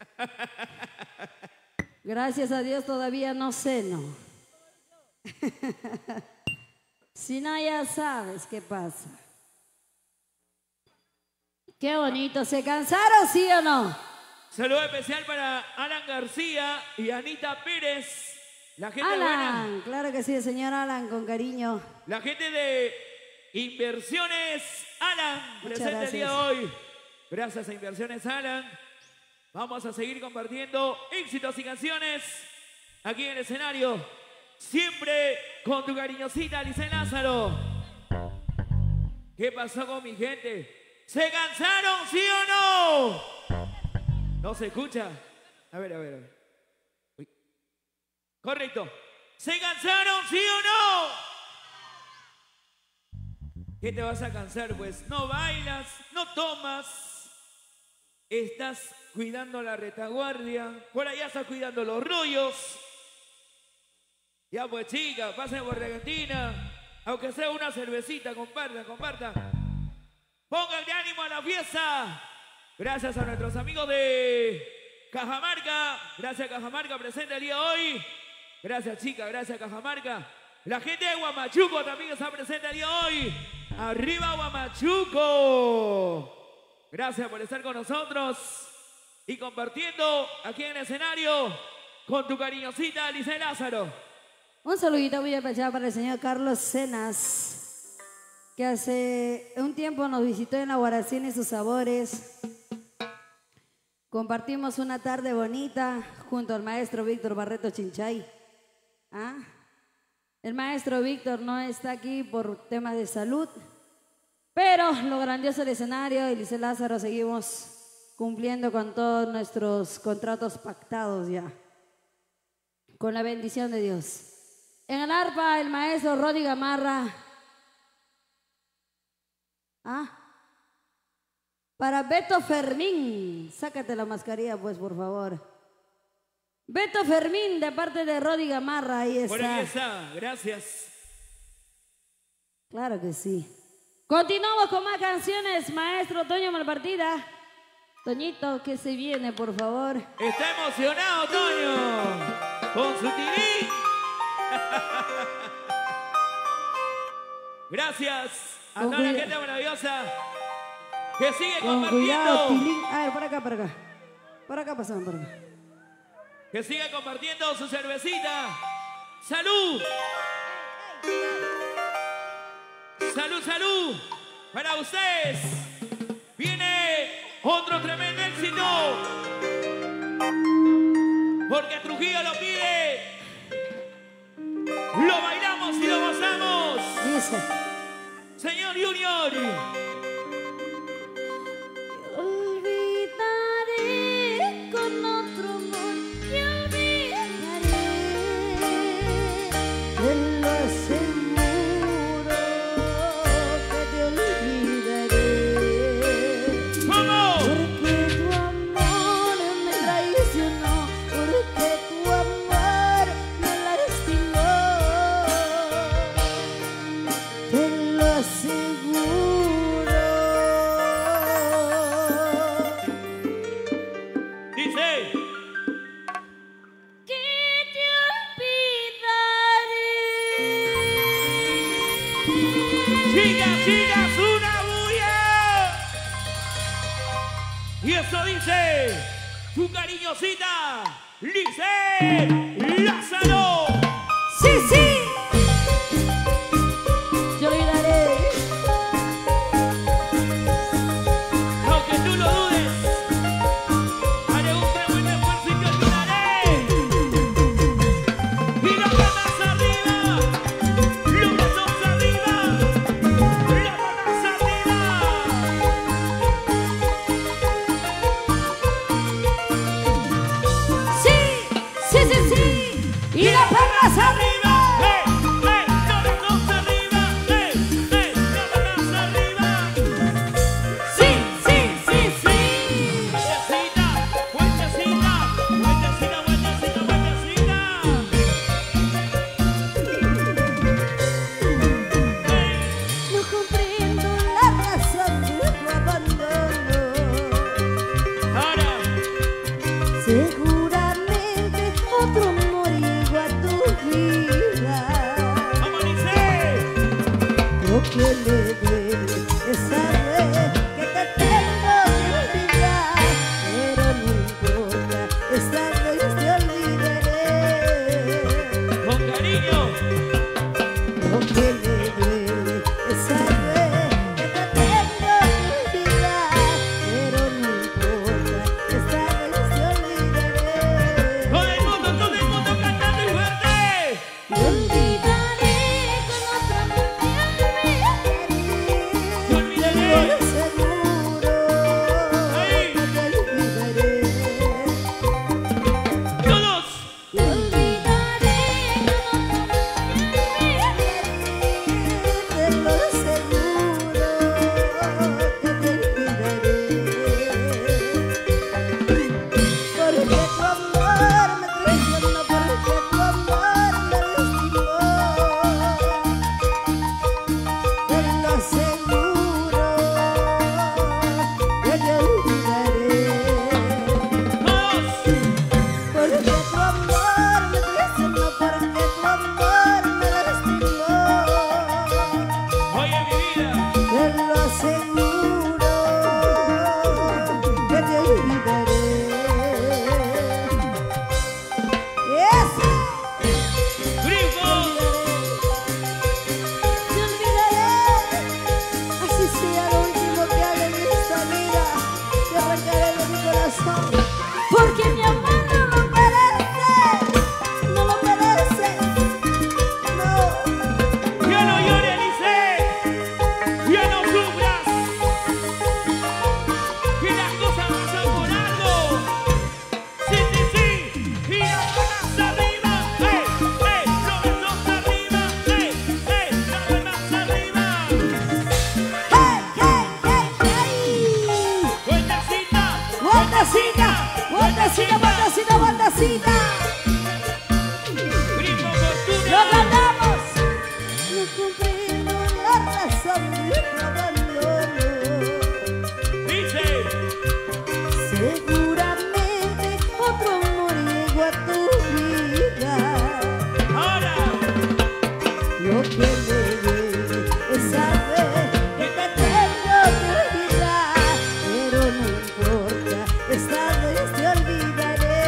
Gracias a Dios todavía no ceno. Si no, ya sabes qué pasa. Qué bonito. ¿Se cansaron, sí o no? Saludo especial para Alan García y Anita Pérez. La gente Alan, buena. claro que sí, el señor Alan, con cariño. La gente de Inversiones Alan, Muchas presente gracias. el día de hoy. Gracias a Inversiones Alan. Vamos a seguir compartiendo éxitos y canciones aquí en el escenario. Siempre con tu cariñosita, Lice Lázaro. ¿Qué pasó con mi gente? ¿Se cansaron, sí o no? ¿No se escucha? A ver, a ver, a ver. Uy. Correcto. ¿Se cansaron, sí o no? ¿Qué te vas a cansar? Pues no bailas, no tomas. Estás cuidando la retaguardia. Por allá estás cuidando los rollos. Ya pues chicas, pasen por Argentina. Aunque sea una cervecita, compartan, compartan. Pónganle ánimo a la fiesta. Gracias a nuestros amigos de Cajamarca. Gracias Cajamarca, presente el día de hoy. Gracias chicas, gracias Cajamarca. La gente de Huamachuco también está presente el día de hoy. ¡Arriba Huamachuco! Gracias por estar con nosotros y compartiendo aquí en el escenario con tu cariñosita Lice Lázaro. Un saludito muy especial para el señor Carlos Cenas, que hace un tiempo nos visitó en la Guaracina y sus sabores. Compartimos una tarde bonita junto al maestro Víctor Barreto Chinchay. ¿Ah? El maestro Víctor no está aquí por temas de salud, pero lo grandioso del escenario y Lice Lázaro seguimos cumpliendo con todos nuestros contratos pactados ya, con la bendición de Dios. En el arpa, el maestro Rodi Gamarra. Ah, para Beto Fermín, sácate la mascarilla pues por favor. Beto Fermín, de parte de Rodi Gamarra, ahí está. Por ahí está, gracias. Claro que sí. Continuamos con más canciones, maestro Toño Malpartida. Toñito, que se viene, por favor. Está emocionado, Toño, con su tilín. Gracias a Con toda la cuida- gente maravillosa que sigue Con cuidado, compartiendo. Tilín. A ver, por acá, por acá. Por acá pasamos, por acá. Que siga compartiendo su cervecita. ¡Salud! ¡Salud, salud! Para ustedes viene otro tremendo éxito. Porque Trujillo lo pide. dice? Señor Junior. Olvidaré con otro amor, te olvidaré, te lo aseguro que te olvidaré. ¿Cómo? Porque tu amor me traicionó, porque tu amor me lastimó, te lo aseguro. Dice. Que te olvidaré. Chicas, chicas, una bulla. Y eso dice tu cariñosita, Lisette Lázaro. Sí, sí. Te olvidaré. Aunque tú lo dudes, haré un buen esfuerzo y te olvidaré. Y las manos arriba, los brazos arriba, las manos arriba. Sí, sí, sí, sí. Y las palmas arriba. ¡Eh, eh! Los brazos arriba, ¡eh, eh! Las manos arriba. Sí, sí, sí, sí. Vueltecita, vueltecita, vueltecita, vueltecita, vueltecita. No comprendo la razón de tu abandono. Ahora, Seguramente otro amor llegó a tu vida. amanecer. Lo que me duele es saber que te tengo que olvidar, pero no importa, esta vez te olvidaré. Con cariño. Lo que me duele es saber que te tengo que olvidar, pero no importa, esta vez te olvidaré. Todo el mundo, todo el mundo cantando y fuerte. Te olvidaré con otro amor, te olvidaré, Te olvidaré. te lo aseguro, Ahí. que te olvidaré. Todos. Te olvidaré con otro amor, te lo aseguro, que te olvidaré. Porque tu amor me traicionó, porque tu amor me lastimó, te lo aseguro, que te olvidaré. Todos. Porque tu amor me traicionó, porque tu amor me lastimó, Oye, mi vida. te lo aseguro, que te olvidaré. Eso. Grifos. Te olvidaré, así sea lo último que haga en esta vida, te arrancaré de mi corazón, porque mi amor no lo merece, no lo merece, no. Ya no llores, Lisette. Ya no sufras. Que las cosas pasan por algo. Sí, sí, sí. Y las manos arriba. ¡Eh, eh! Los brazos arriba. ¡Eh, eh! Las manos arriba. ¡Hey, hey, hey, hey! Vueltecita. ¡Vueltecita! ¡Vueltecita, vueltecita, vueltecita! Grifo ¡Lo Fortuna. ganamos! No comprendo la razón de tu abandono. Dice. Seguramente otro amor llegó a tu vida. Ahora. Lo que me duele es saber que te tengo que olvidar, pero no importa, esta vez te olvidaré.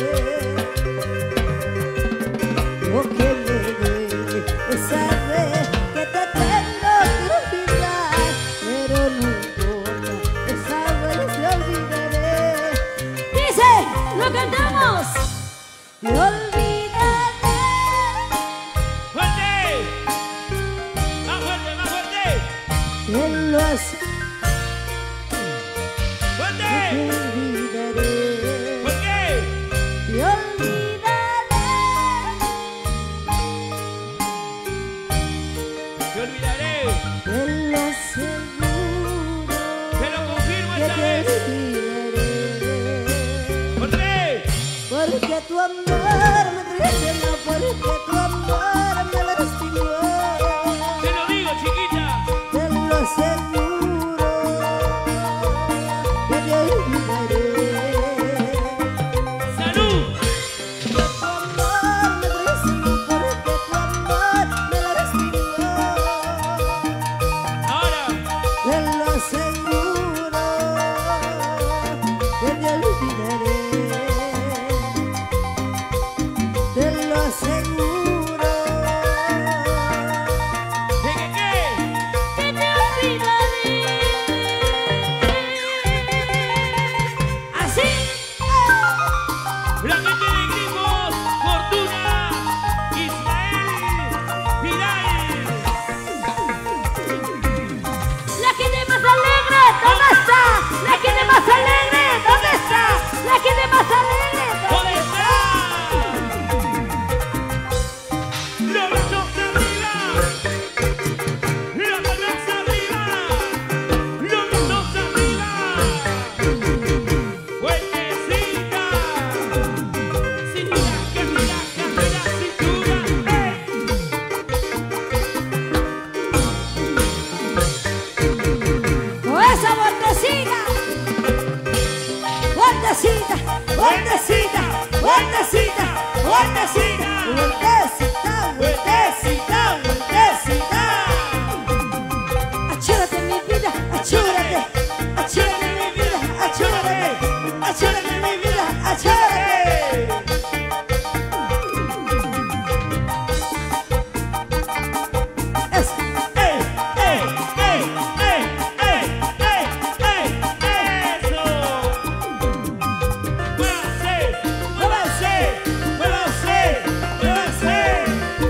Lo que me duele es saber vueltecita, vueltecita, vueltecita, vueltecita. Achúrate mi vida, achúrate, achúrate mi vida, achúrate, achúrate mi vida, achúrate. Eso. ¡Ey, ey, ey, ey, ey, ey, ey! ¡Eso! ¡Muévanse, muévanse, muévanse, muévanse!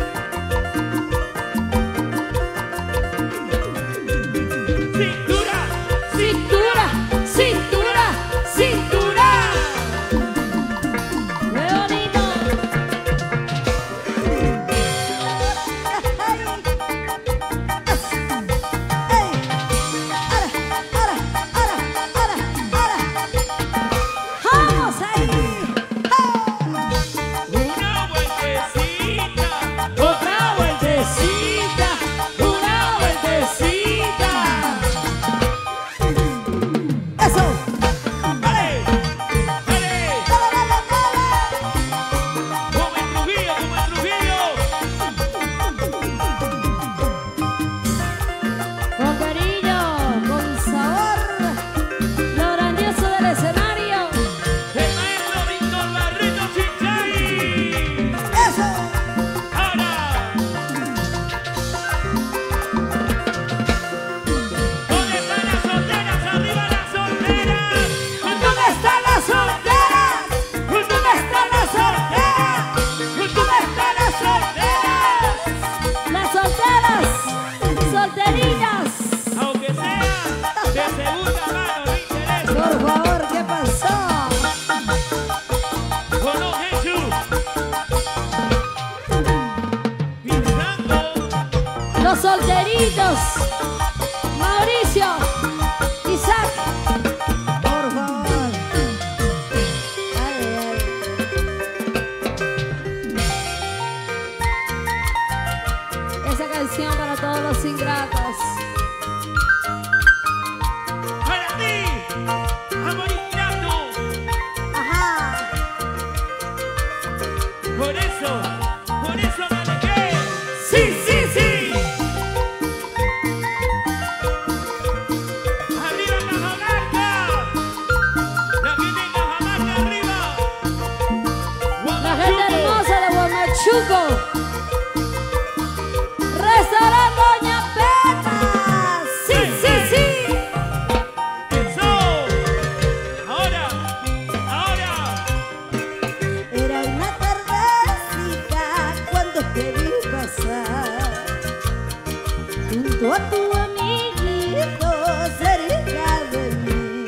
¡Cintura, Cintura, cintura, cintura. ¡Qué bonito! ¡Vamos ahí! una vueltecita, otra vueltecita, una vueltecita! ¡Eso! ¡Dale! ¡Dale! ¡Como en Trujillo, como en Trujillo! Con cariño, con sabor, lo grandioso del escenario. ¡El maestro Víctor Barreto Chinchay! ¡Eso! ¡Ahora! ¿Dónde están las solteras? ¡Arriba las solteras! ¿Dónde están las solteras? ¿Dónde están las solteras? ¿Dónde están las solteras? Las solteras, solterillas. Aunque sea de segunda mano, no interesa. Por favor, ¿qué pasó? Con los Jesús. Pisando. Los solteritos. Mauricio, Isaac. Por favor. Ay, ay. Esa canción para todos los ingratos. Para ti, amor ingrato. Ajá. Por eso, por eso me alejé. Sí, sí, sí. Arriba Cajamarca. La gente de Cajamarca arriba. La gente Guamachuco. hermosa de Huamachuco. Restaurante Doña Peta. Sí, sí, sí. Eso. Ahora, ahora. Era una tardecita cuando te vi pasar junto a tu amiguito cerca de mí.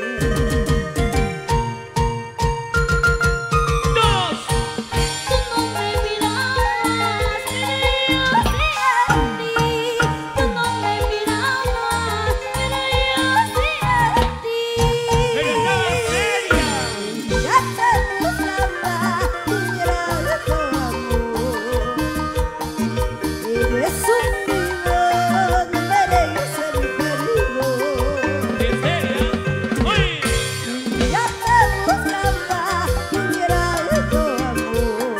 Dos. Tú no me mirabas, pero yo sí a ti. Tú no me mirabas, pero yo sí a ti. Pero estaba seria. Ya te gustaba tu grato amor. Eres un vivón, mereces mi querido. ¿En serio? Uy. Ya te gustaba tu grato amor.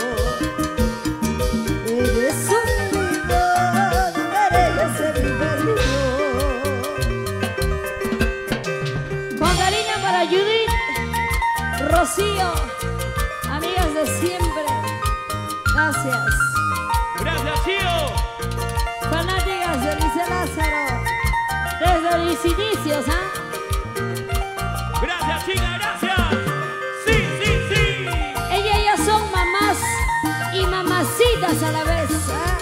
Eres un vivón, mereces mi querido. Con cariño para Judith, Rocío, amigas de siempre. Gracias. Gracias, Chío. Fanáticas de Lice Lázaro. Desde los inicios, ¿ah? Gracias, chica, gracias. Sí, sí, sí. Ellas ya son mamás y mamacitas a la vez, ¿ah?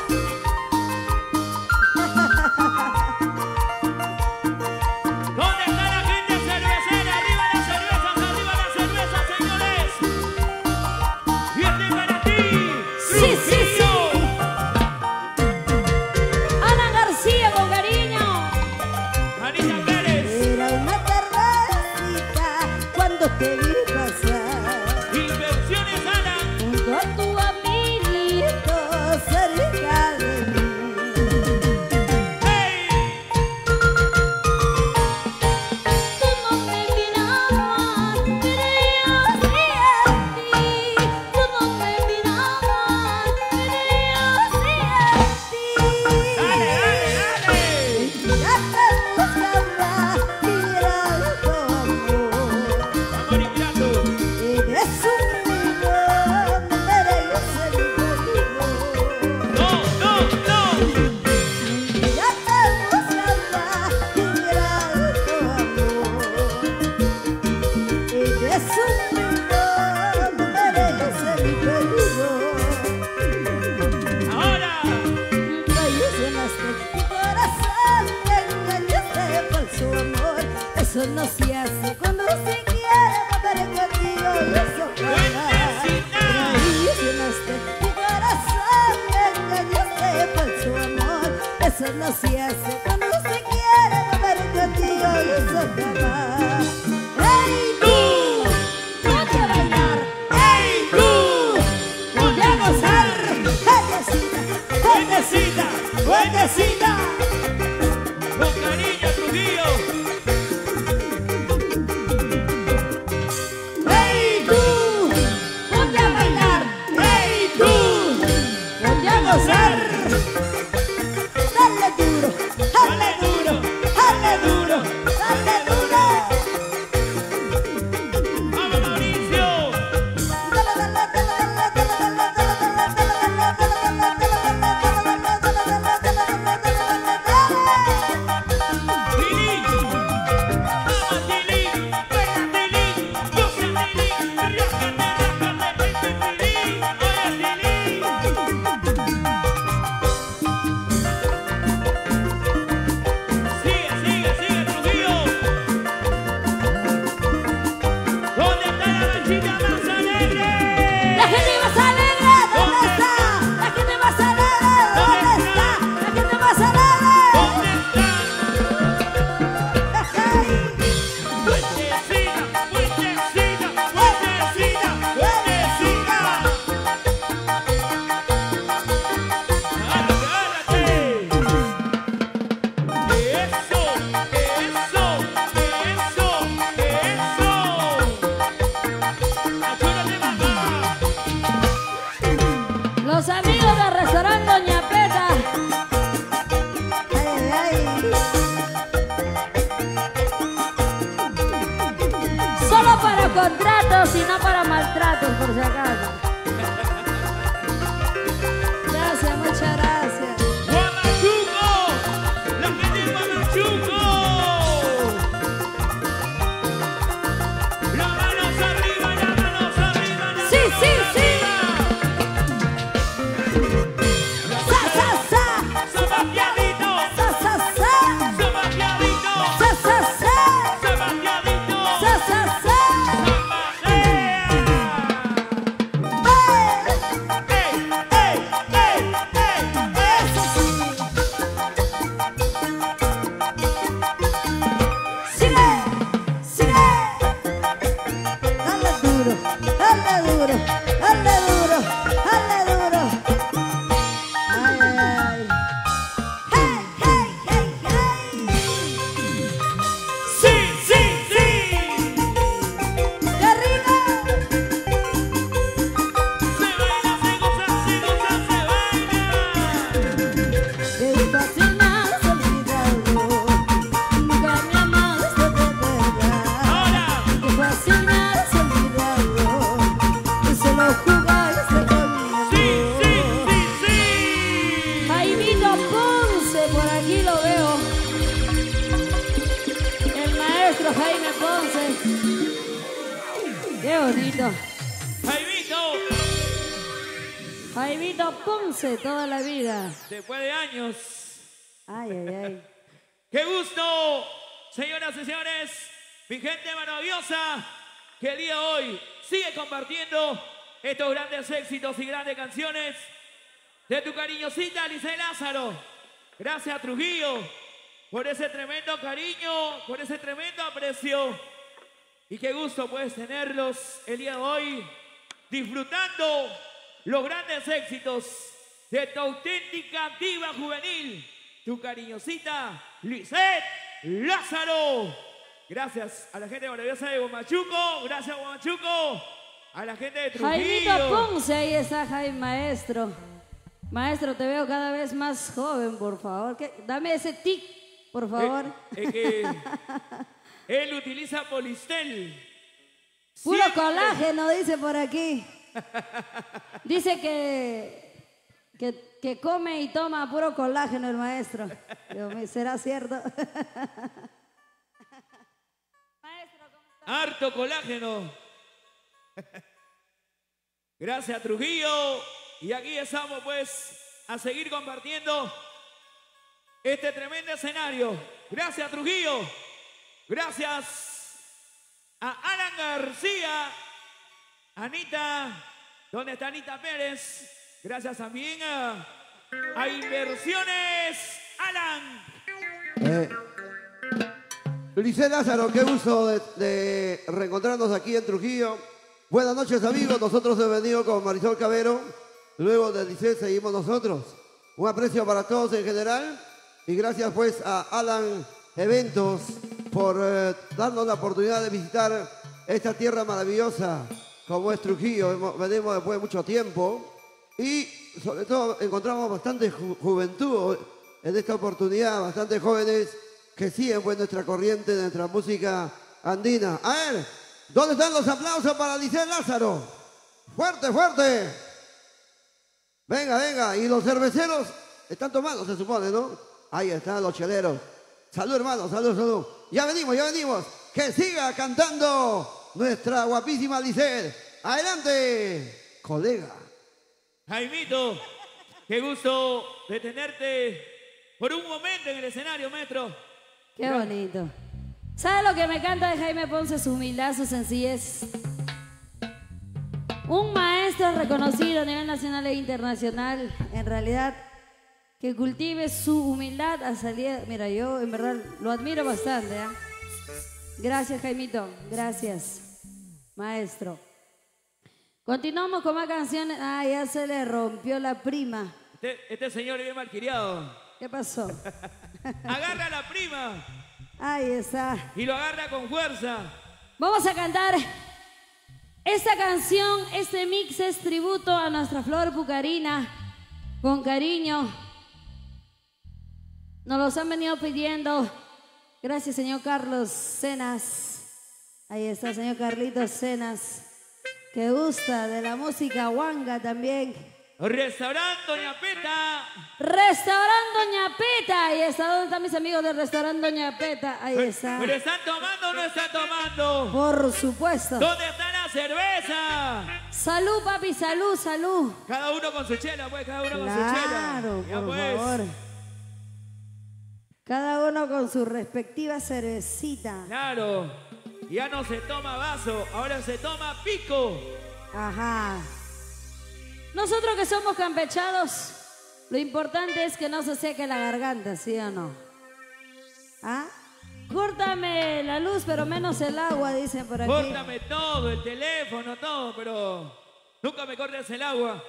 ¿Dónde está la gente cervecera? Arriba las cervezas, arriba las cervezas, señores. Y este para ti. Sí, sí, sí. Trujillo. Ana García con cariño. Anita Pérez. Era una tardecita cuando te vi pasar Inversiones Ana. junto a tu amiguito cerca Eso no se hace cuando se quiere volver contigo. Eso jamás. Traicionaste tu corazón, me engañaste por su amor. Eso no se hace cuando se quiere volver contigo. Eso jamás. ¡Hey tú! ¡Ponte a bailar! ¡Hey tú! ¡Ponte a gozar! ¡Fuertecita! ¡Fuertecita! ¡Fuertecita! Con cariño, Trujillo. ¡Hey tú! ¡Ponte a bailar! ¡Hey tú! ¡Ponte a gozar! ¡Dale duro! ¡Dale duro! ¡Dale duro! ¡Dale duro! ¡Vamos, Mauricio! Los amigos del restaurante Doña Peta. Ay, ay, ay. Solo para contratos y no para maltratos, por si acaso. Gracias, muchas gracias. ¡Guamachuco! ¡La gente de Guamachuco! ¡Las manos arriba, las manos arriba! Las Sí, manos sí, sí. arriba. Sa, sa, sa. ¡Sebastianito! Sa, sa, sa. ¡Sebastianito! Sa, sa, sa. ¡Sebastianito! Sa, sa, sa. ¡Zambasea! ¡Ey, ey, ey, ey! Eso sí. Sigue, sigue. Dale duro, dale duro, dale duro, dale duro. Ay, ay, ay. Hey, hey, hey, hey. ¡Sí, sí, sí! ¡Qué rico! ¡Se baila, se goza, se goza, se baila! Qué fácil me has olvidado. Nunca me amaste de verdad. ¡Ahora! Qué fácil me has olvidado. Y solo jugaste conmigo. ¡Sí, sí, sí, sí! Jaimito Ponce, por aquí lo veo. El maestro Jaime Ponce. Qué bonito. ¡Jaimito! Jaimito Ponce, toda la vida. Después de años. Ay, ay, ay. ¡Qué gusto! Señoras y señores, mi gente maravillosa, que el día de hoy sigue compartiendo estos grandes éxitos y grandes canciones de tu cariñosita Lice Lázaro. Gracias, Trujillo, por ese tremendo cariño, por ese tremendo aprecio. Y qué gusto puedes tenerlos el día de hoy, disfrutando los grandes éxitos de tu auténtica diva juvenil, tu cariñosita Lisette Lázaro. Gracias a la gente maravillosa de Guamachuco, gracias Guamachuco, a la gente de Jaimito Trujillo. Ponce, ahí está Jaime Maestro. Maestro, te veo cada vez más joven, por favor. ¿Qué? Dame ese tic, por favor. Es que él utiliza Polistel. Puro Siempre. colágeno, dice por aquí. Dice que, que, que come y toma puro colágeno el maestro. Dios mío, ¿será cierto? Maestro, ¿cómo está? Harto colágeno. Gracias, Trujillo. Y aquí estamos, pues, a seguir compartiendo este tremendo escenario. Gracias, Trujillo. Gracias a Alan García, Anita, ¿dónde está Anita Pérez? Gracias también a, a Inversiones Alan. Eh, Liceo Lázaro, qué gusto de, de reencontrarnos aquí en Trujillo. Buenas noches, amigos. Nosotros hemos venido con Marisol Cabero. Luego del Liceo seguimos nosotros. Un aprecio para todos en general. Y gracias pues a Alan Eventos por eh, darnos la oportunidad de visitar esta tierra maravillosa como es Trujillo. Venimos después de mucho tiempo y sobre todo encontramos bastante ju juventud en esta oportunidad, bastantes jóvenes que siguen pues nuestra corriente, nuestra música andina. A ver, ¿dónde están los aplausos para Liceo Lázaro? Fuerte, fuerte. Venga, venga. Y los cerveceros están tomando, se supone, ¿no? Ahí están los cheleros. Salud, hermano, salud, salud. Ya venimos, ya venimos. Que siga cantando nuestra guapísima Liceo. Adelante, colega. Jaimito, qué gusto de tenerte por un momento en el escenario, maestro. Qué bonito. ¿Sabe lo que me encanta de Jaime Ponce? Su humildad, su sencillez. Un maestro reconocido a nivel nacional e internacional. En realidad, que cultive su humildad a salir. Mira, yo en verdad lo admiro bastante, ¿eh? Gracias, Jaimito. Gracias, maestro. Continuamos con más canciones. Ah, ya se le rompió la prima. Este, este señor es bien malcriado. ¿Qué pasó? Agarra a la prima. Ahí está. Y lo agarra con fuerza. Vamos a cantar esta canción. Este mix es tributo a nuestra Flor Pucarina. Con cariño. Nos los han venido pidiendo. Gracias, señor Carlos Cenas. Ahí está, señor Carlitos Cenas, que gusta de la música huanga también. Restaurante Doña Peta. Restaurante Doña Peta. Ahí está. ¿Dónde están mis amigos del Restaurante Doña Peta? Ahí está. ¿Pero están tomando o no están tomando? Por supuesto. ¿Dónde está la cerveza? Salud, papi, salud, salud. Cada uno con su chela, pues, cada uno Claro, con su chela. Claro, Ya por pues. favor. Cada uno con su respectiva cervecita. Claro. Ya no se toma vaso, ahora se toma pico. Ajá. Nosotros que somos campechados, lo importante es que no se seque la garganta, ¿sí o no? ¿Ah? Córtame la luz, pero menos el agua, dicen por aquí. Córtame todo, el teléfono, todo, pero nunca me cortes el agua.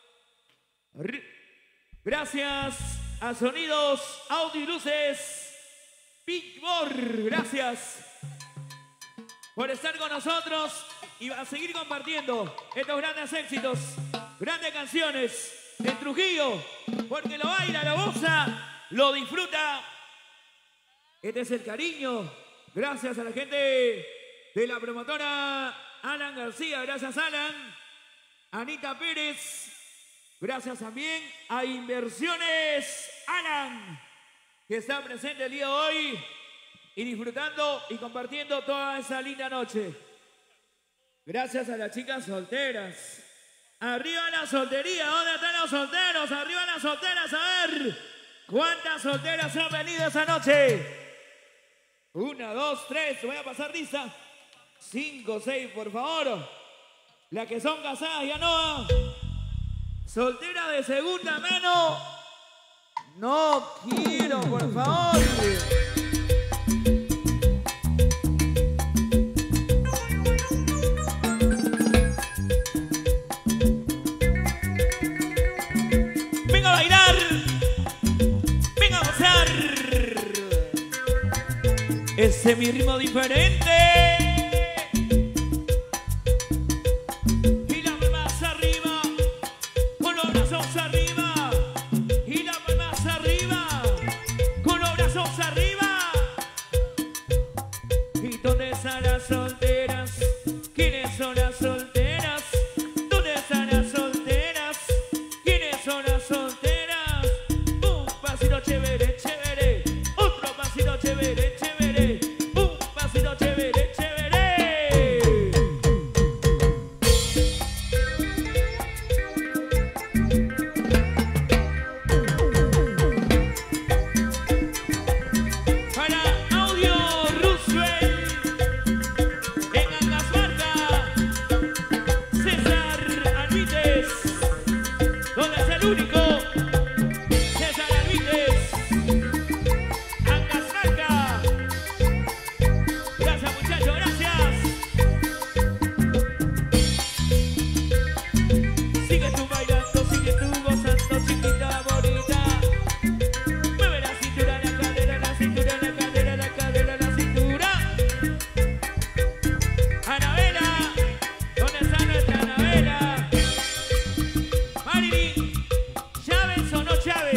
Gracias a Sonidos, Audio y Luces, Pitbull, gracias por estar con nosotros y a seguir compartiendo estos grandes éxitos, grandes canciones de Trujillo, porque lo baila, lo goza, lo disfruta. Este es el cariño. Gracias a la gente de la promotora Alan García, gracias Alan, Anita Pérez, gracias también a Inversiones Alan, que está presente el día de hoy y disfrutando y compartiendo toda esa linda noche. Gracias a las chicas solteras. Arriba la soltería, ¿dónde están los solteros? Arriba las solteras, a ver cuántas solteras han venido esa noche. Una, dos, tres, voy a pasar lista. Cinco, seis, por favor. Las que son casadas ya no. Soltera de segunda mano. No quiero, por favor. Venga a bailar. Venga a gozar. Ese es mi ritmo diferente. Y las palmas arriba, con los brazos arriba. Y las palmas arriba, con los brazos arriba. ¿Y dónde están las solteras? ¿Quiénes son las solteras? ¿Dónde están las solteras? ¿Quiénes son las solteras? Un pasito chévere, chévere. Otro pasito chévere, chévere. Un pasito chévere, chévere.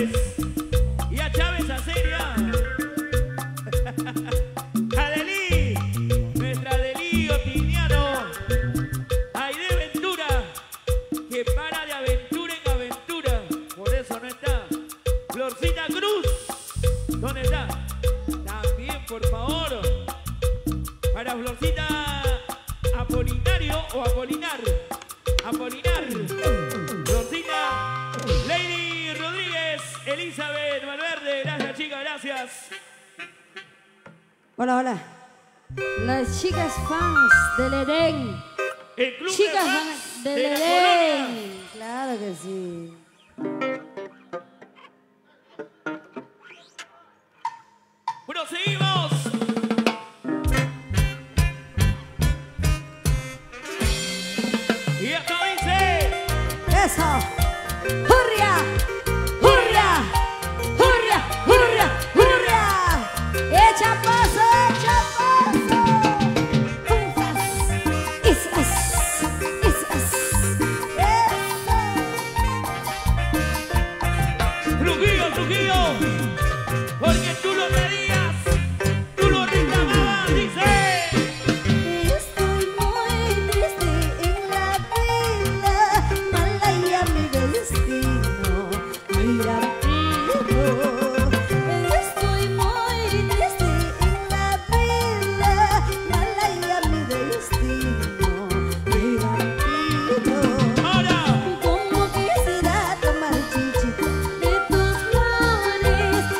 Flores. Y a Chávez Aceria. Adelí, nuestra Adelí Otiniano. Aide Ventura, que para de aventura en aventura. Por eso no está. Florcita Cruz, ¿dónde está? También, por favor. Para Florcita Apolinario o Apolinar. Apolinar. Florcita Lady Rodríguez, Elizabeth Valverde. Gracias, chicas, gracias. Hola, hola. Las chicas fans del Edén. El club Chicas de fans fans del de la Edén. colonia. Claro que sí. Proseguimos. Y esto dice. Eso. ¡Hurria! ¡Hurria! ¡Hurria! ¡Hurria! ¡Hurria! ¡Echa paso! ¡Echa paso! ¡Ufas! ¡Isas! ¡Isas! ¡Eso! Trujillo, Trujillo. Porque tú lo pedías. Tú lo reclamabas, dice. Estoy muy triste en la vida, mala y amiga destino, mira pido. Estoy muy triste en la vida, mala y amiga destino, mira pido. Ahora. Como quisiera tomar chichi de tus flores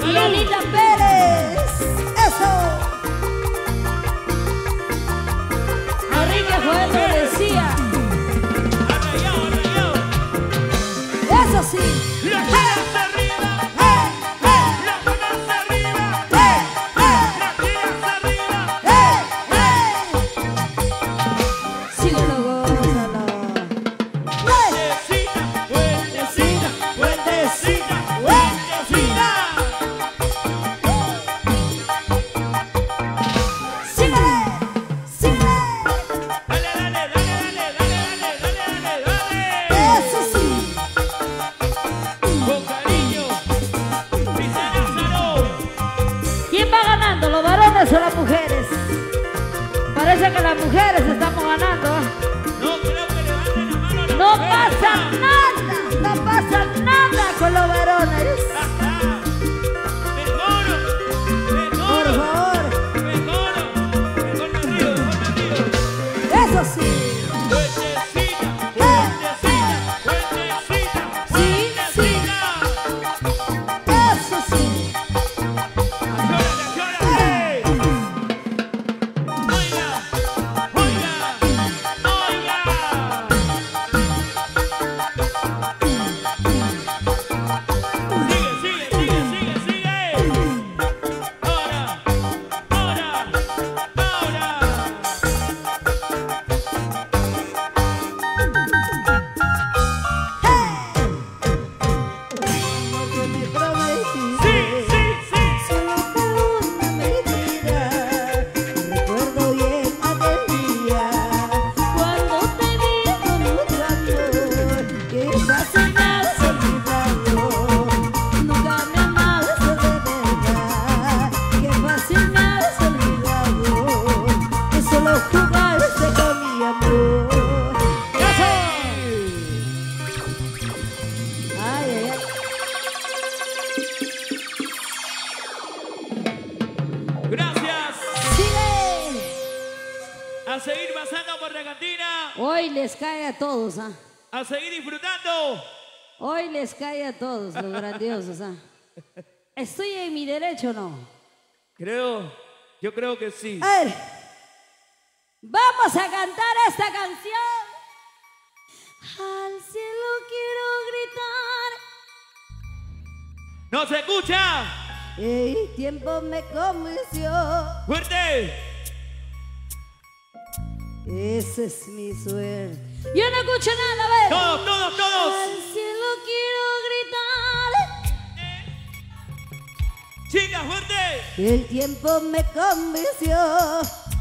Lolita Pérez. Eso. Enrique Joel lo decía. Arrayado, arrayado. Eso sí. Las chicas arriba. ¡Eh! ¡Eh! Las manos arriba. ¡Eh! ¡Eh! Las chicas arriba. ¡Eh! ¡Eh! Síguelo, gózalo. Puentecita, puentecita, puentecita, puentecita. Síguele, síguele. Dale, dale, dale, dale, dale, dale, dale, dale, dale. Eso sí. Con cariño. Dice Lázaro. ¿Quién va ganando, los varones o las mujeres? Parece que las mujeres estamos ganando. ¿eh? No creo que levanten la mano. las No mujeres. pasa nada, no pasa nada con los varones. Mejor, Por mejor, favor, mejor, mejor me río, mejor me río. eso sí. Puentecita, puentecita, puentecita, Sí, puentecita. Eso sí. Llórale, llórale. Oiga, oiga, oiga. Sigue, sigue, sigue, sigue, sigue. Ahora, ahora, ahora. Porque me prometiste. Sí, sí, sí. Solo fue una mentira. Recuerdo bien aquel día cuando te vi con otro amor que casi me has olvidado. Nunca me amaste de verdad, que fácil me has olvidado, que solo jugaste con mi amor. Ay, ay, ay. Gracias. Sigue. A seguir pasando por la cantina. Hoy les cae a todos, ¿ah? A seguir disfrutando. Hoy les cae a todos los grandiosos, ¿ah? ¿Estoy en mi derecho o no? Creo, yo creo que sí. A ver, vamos a cantar esta canción. Al cielo quiero gritar. ¡No se escucha! El tiempo me convenció. ¡Fuerte! Esa es mi suerte. Yo no escucho nada, a ver. Todos, todos, todos. Al cielo quiero gritar. Chicas, fuerte. El tiempo me convenció.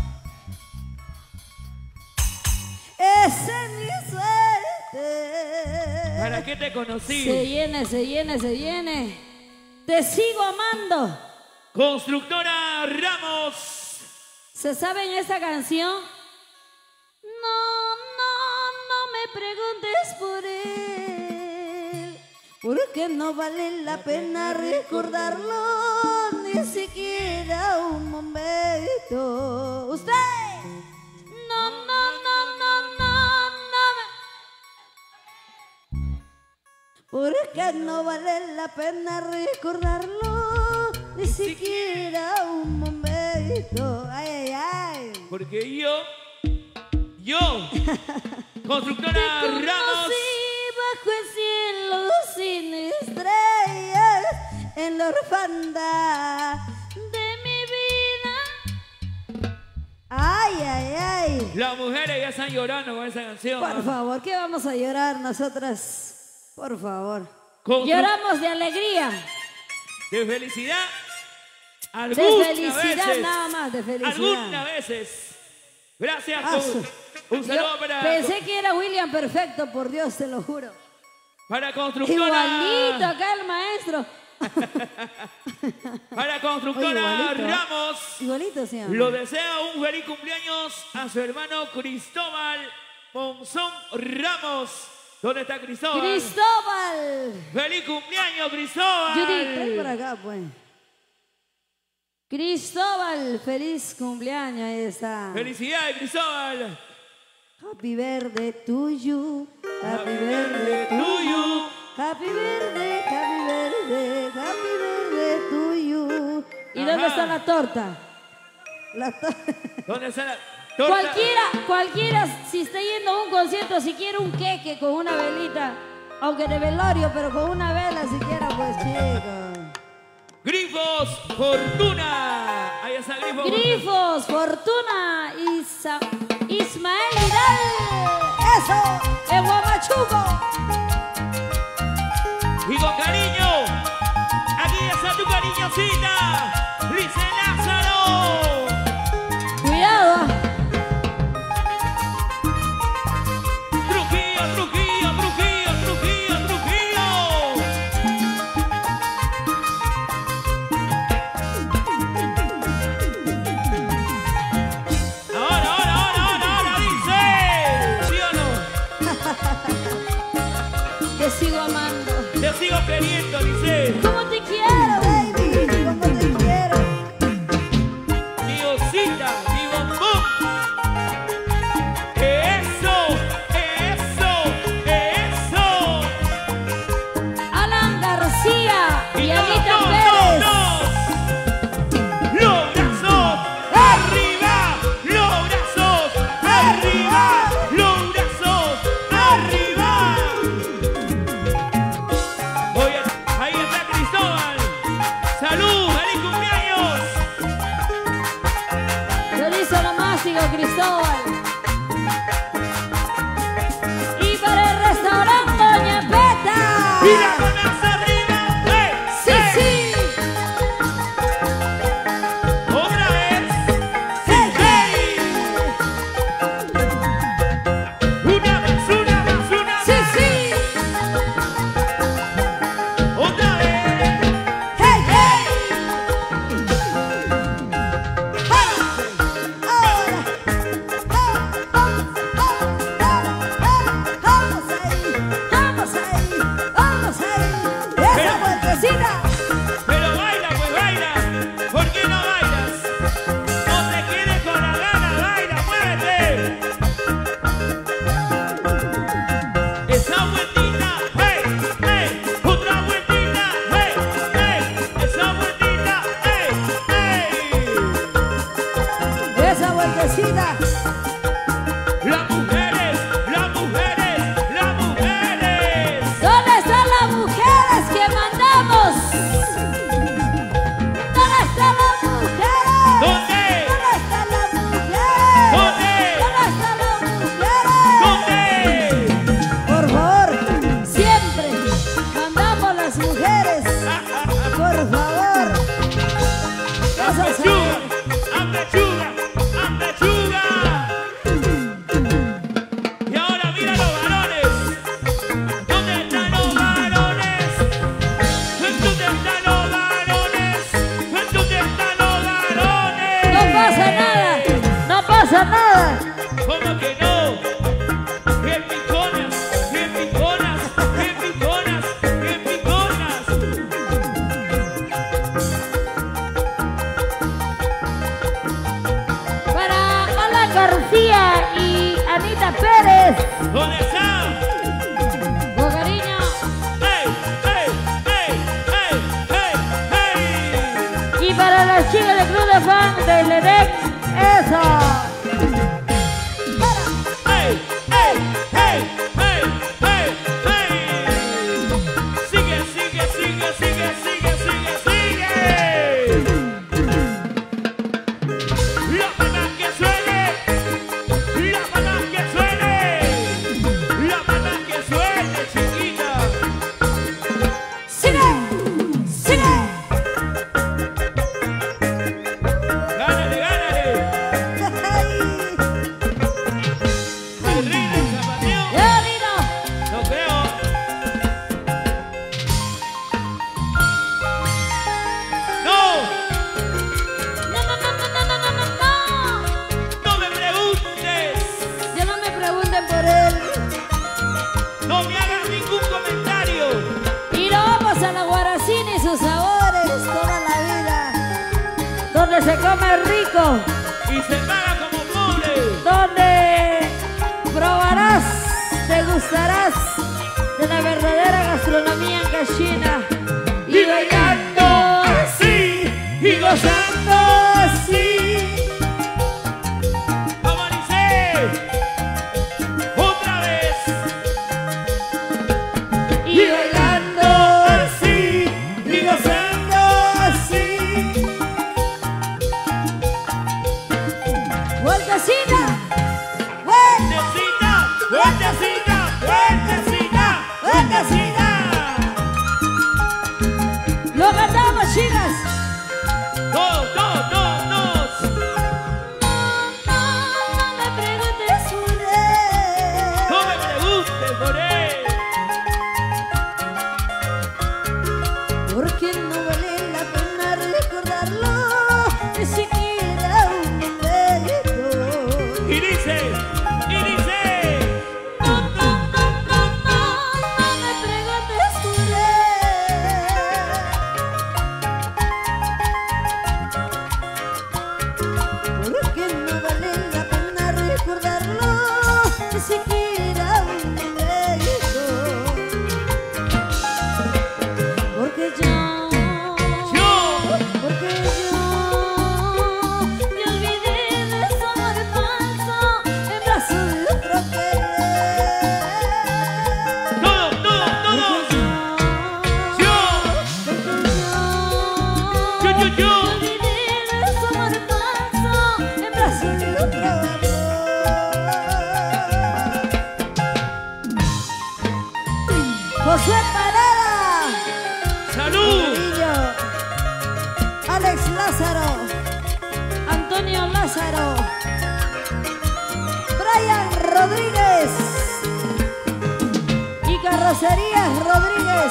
Esa es mi suerte. ¿Para qué te conocí? Se viene, se viene, se viene. Te sigo amando. Constructora Ramos. ¿Se saben esta canción? No, no, no me preguntes por él, porque no vale la pena recordarlo, ni siquiera un momento. ¿Usted? No, no, no, no, no, no me... Porque no vale la pena recordarlo, ni siquiera un momento. Ay, ay, ay. Porque yo, yo, Constructora Te Ramos. conocí bajo el cielo sin estrellas, en la orfandad de mi vida. Ay, ay, ay. Las mujeres ya están llorando con esa canción. Por favor, ¿qué vamos a llorar nosotras? Por favor. Constru- Lloramos de alegría, De felicidad. de Algunas felicidad veces. nada más, de felicidad. Algunas veces. Gracias. Ah, con- su- un saludo Yo para, pensé que era William Perfecto, por Dios, te lo juro. para Constructora. Igualito acá el maestro. Para Constructora Oye, igualito. Ramos. Igualito, señor. Lo desea un feliz cumpleaños a su hermano Cristóbal Monzón Ramos. ¿Dónde está Cristóbal? Cristóbal. ¡Feliz cumpleaños, Cristóbal! Judith, trae por acá, pues. Cristóbal, feliz cumpleaños, ahí está. ¡Felicidades, Cristóbal! Happy birthday to you, happy Happy birthday birthday to you. happy birthday, happy birthday, happy birthday to dónde Ajá. está la torta? La to- ¿Dónde está la torta? Cualquiera, cualquiera, si está yendo a un concierto, si quiere un queque con una velita, aunque de velorio, pero con una vela siquiera, pues chicos. Grifos Fortuna. Ahí está Grifos. Grifos, Fortuna, Isa, Ismael Vidal, ¡Eso! el Guamachuco. Y con cariño, aquí está tu cariñosita, Lice Lázaro. Cuidado. Trujillo, Trujillo, Trujillo, Trujillo, Trujillo. Ahora, ahora, ahora, ahora, ahora, dice. ¿Sí o no? Te sigo amando. Te sigo queriendo, dice. ¿Cómo te quiero, baby? ¿Cómo te quiero? Mi osita, mi bombón. Eso, eso, eso. Alan García y Y Anita todos, Pérez. todos, los brazos arriba, los brazos arriba, los brazos arriba. Oye, ahí está Cristóbal. Salud, feliz cumpleaños. Feliz onomástico, Cristóbal. Y para el restaurante Doña Peta. Y las manos arriba. ¡Eh, Sí, eh! sí. Otra vez. ¡Hey! Una más, una más, una Sí, más. sí. Otra vez. ¡Hey, hey! ¡Ahora! ¡Vamos ahí! ¡Vamos ahí! ¡Vamos ahí! ¡Esa vueltecita! Pero baila, pues baila. ¿Por qué no bailas? No te quedes con la gana, baila, muévete. Esa vueltita, hey, hey. Otra vueltita, hey, hey. Esa vueltita, hey, hey. ¡Esa vueltecita! Las mujeres, las mujeres, las mujeres. ¿Dónde están las mujeres que mandamos? ¿Dónde están las mujeres? ¿Dónde? ¿Dónde están las mujeres? ¿Dónde? ¿Dónde están las mujeres? ¿Dónde? Por favor, Siempre. mandamos las mujeres. Por favor. Esas Apechuga, apechuga, apechuga. Y ahora mira los varones. ¿Dónde están los varones? ¿Dónde están los varones? ¿Dónde están los varones? No pasa nada. No pasa nada. ¿Cómo que no? Bien piconas, bien piconas, bien piconas, bien piconas. Para Alan García y Anita Pérez. ¿Dónde están? Con cariño. ¡Ey, ey, ey, ey, ey, ey! Y para las chicas del club de fans del EDEC. Eso. ¡Ey, ey, ey, ey, ey, ey! Sigue, sigue, sigue, sigue, sigue, sigue, sigue. La palma que suene, la palma que suene, la palma que suene, chiquita. ¡Sigue! ¡Sigue! Gánale, gánale. ¡Ay! El rey del zapateo. ¡Eh, Lino! No creo. No, No, no, no, no, no, no, no, no. no me preguntes. Ya no me pregunten por Por él. No me hagas ningún comentario. Y nos vamos a la Guaracina y sus sabores. Toda la vida. Donde se come rico. Y se paga como pobre. Donde probarás, degustarás de la verdadera gastronomía en Cachina. Y bailando así y gozando. Todas chicas. Todos, todos, todos, todos. No, no me preguntes por él. No me preguntes por él. Porque no vale la pena recordarlo, ni siquiera un momento. Y dice, y dice. No, no, no, no, no, no me preguntes por él. Porque no vale la pena recordarlo, ni siquiera un momento. Porque yo, Yo, porque yo me olvidé de su amor falso en brazos de otro querer. todos, todos, todos. Yo, yo, yo, yo. Me olvidé de su amor falso en brazos de otro amor. Josué Parada. Salud. Niño. Alex Lázaro, Antonio Lázaro, Brian Rodríguez y Carrocerías Rodríguez,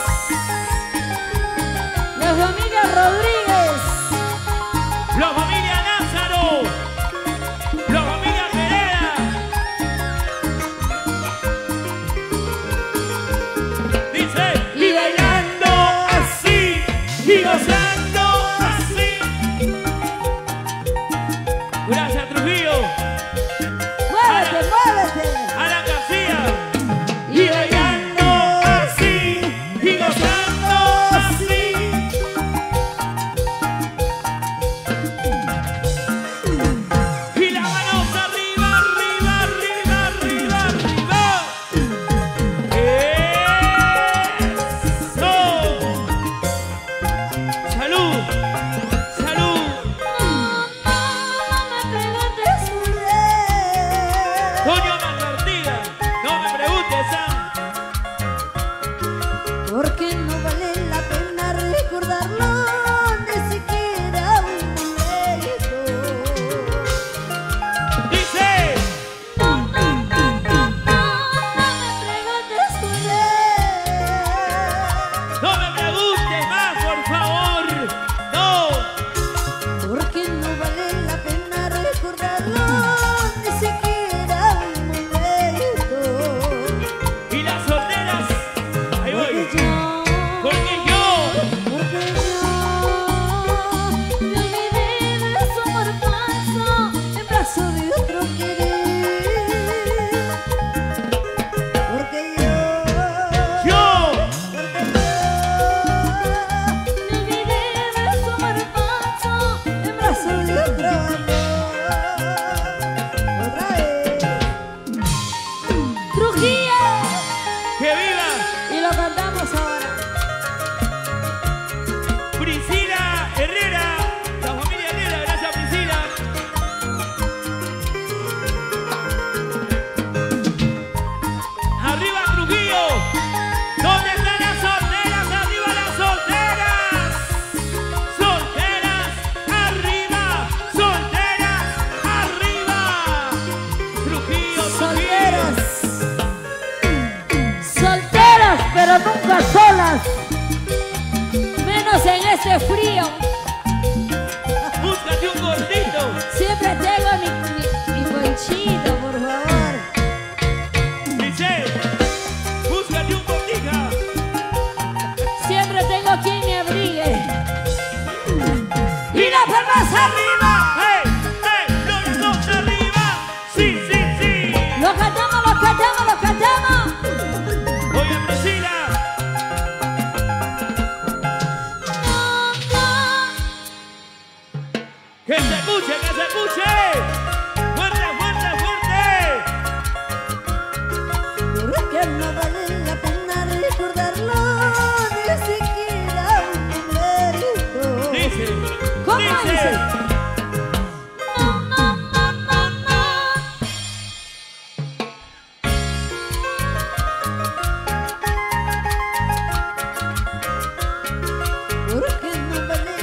la familia Rodríguez. La familia Lázaro. La familia Pereda. Dice, y bailando así, y gozando así. Gracias, Trujillo. Muévete, muévete. Alan García. Y bailando así, y gozando así. Y las manos arriba, arriba, arriba, arriba, arriba. ¡Eso! ¡Salud! ¡Salud! No me preguntes por él. Doña Mangartiga, no me preguntes, Sam. Porque no vale la pena recordarlo, ni siquiera un momento. Dice, No, no, no, no, no, no me preguntes por él. no me preguntes más, por favor. No. Porque no vale la pena recordarlo, ni siquiera un momento. Y las solteras, ahí voy. Porque yo, Porque yo, porque yo me olvidé de su amor falso en brazos de otro querer. Porque yo, yo, porque yo me olvidé de su amor falso en brazos de otro amor. Otra vez. Trujillo. que viva Y lo cantamos ahora. Priscila Herrera, la familia Herrera, gracias Priscila. Arriba Trujillo, ¿dónde están las solteras? Arriba las solteras. Solteras, arriba, solteras, arriba. Trujillo, Trujillo. Solteras. Solteras, pero nunca solas. Menos en este frío. Búscate un gordito. Siempre tengo mi, mi, mi ponchito, por favor. Dice, búscate un gordito. Siempre tengo quien me abrigue. Y las palmas arriba. ¡Hey! ¡Hey! ¡Los dos arriba! ¡Sí, sí, sí! Lo cantamos, lo cantamos, lo cantamos. Oye, Priscila. No, no. ¡Que se escuche, que se escuche! ¡Fuerte, fuerte, fuerte! Porque no vale la pena recordarlo, ni siquiera un momento. Dice, ¿Cómo dice. dice? No, no, no, no, no. Porque no vale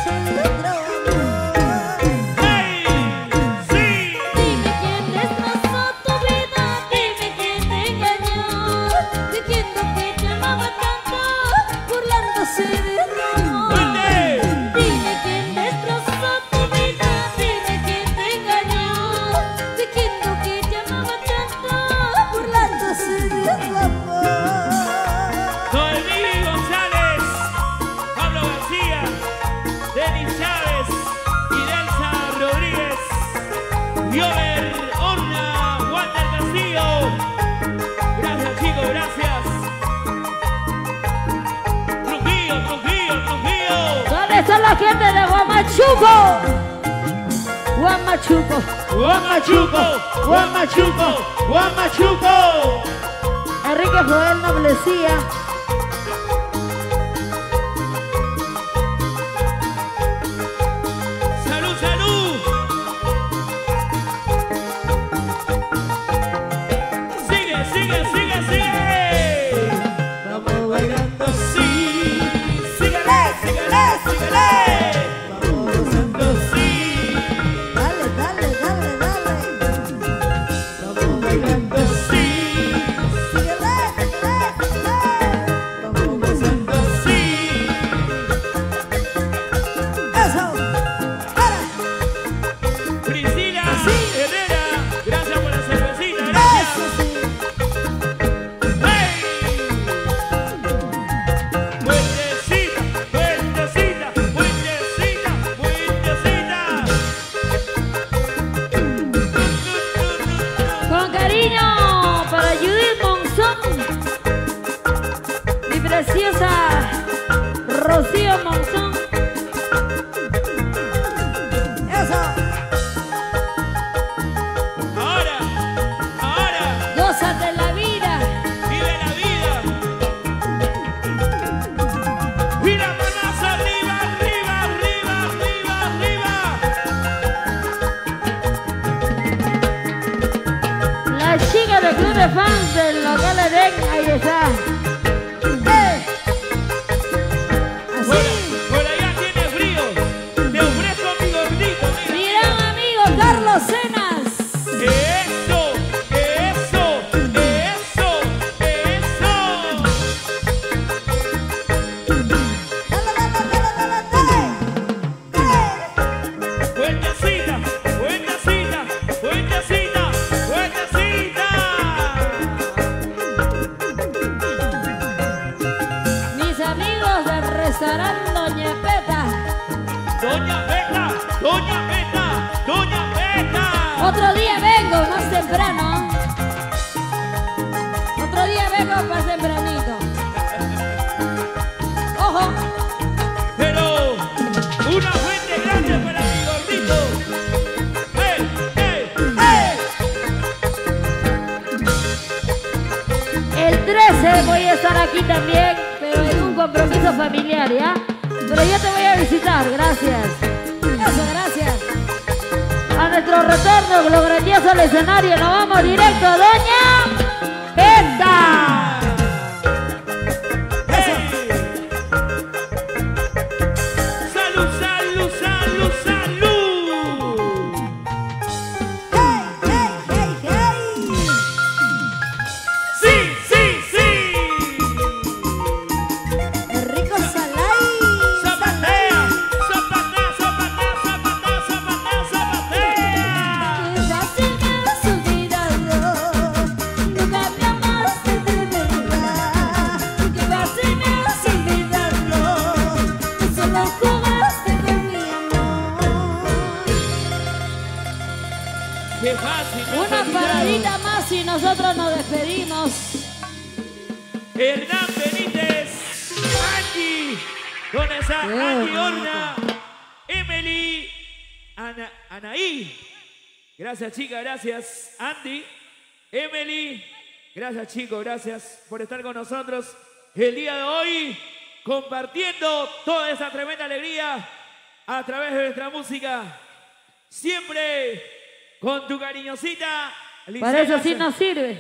La gente de Huamachuco, Huamachuco, Huamachuco, Huamachuco, Huamachuco. Enrique Joel Noblecía. Salud, salud. Sigue, sigue, sigue, sigue. Vamos bailando así. Síguele, síguele, síguele. Vamos gozando así. Dale, dale, dale, dale. Vamos bailando así. Síguele, síguele, síguele. Vamos gozando así. Eso. Para. Priscila Herrera, gracias por la cervecita, gracias. Eso sí. ¡Hey! Fuentecita, fuentecita, fuentecita, fuentecita. Con cariño para Judith Monzón, mi preciosa Rocío Monzón. Eso. Ahora, ahora, Gózate la vida. vive la vida. Y las manos arriba, arriba, arriba, arriba, arriba. La chica del club de fans del local Edén, ahí está. Eh. Por, Así. por allá tiene frío. Te ofrezco mi gordito, Mi mira. gran amigo Carlos Cenas. Eso, eso, eso, eso. Dale, dale, dale, dale, dale. Dale. Fuentecita, fuentecita, fuentecita, fuentecita. Mis amigos del restaurante Doña Peta. Doña Beta, Doña Beta, Doña Beta. Otro día vengo más temprano. Otro día vengo más tempranito. Ojo. Pero una fuente grande para mi gordito. ¡Eh, eh, eh! El trece voy a estar aquí también, pero en un compromiso familiar, ¿ya? Pero yo te voy a visitar, gracias. Eso, gracias. A nuestro retorno, lo grandioso al escenario, nos vamos directo a Doña Peta. ¡Eh! ¡Salud, salud, salud, salud! Hey, hey, hey, hey. ¡Sí, sí, sí! Rico Salay. ¡Zapatea! ¡Zapatea, zapatea, zapatea, zapatea, zapatea! Quizás te me has olvidado. Nunca me amaste de verdad. Quizás te me has olvidado. Tú solo jugaste con mi amor. ¡Qué fácil! me has Una olvidado. paradita más y nosotros nos despedimos. Hernán Benítez, Angie, ¿dónde está Qué Angie bonito. Horna? Emily, Ana, Anaí. Gracias, chica, gracias. Andy, Emily, gracias, chicos, gracias por estar con nosotros el día de hoy, compartiendo toda esa tremenda alegría a través de nuestra música. Siempre con tu cariñosita. Para eso sí Lisela. nos sirve.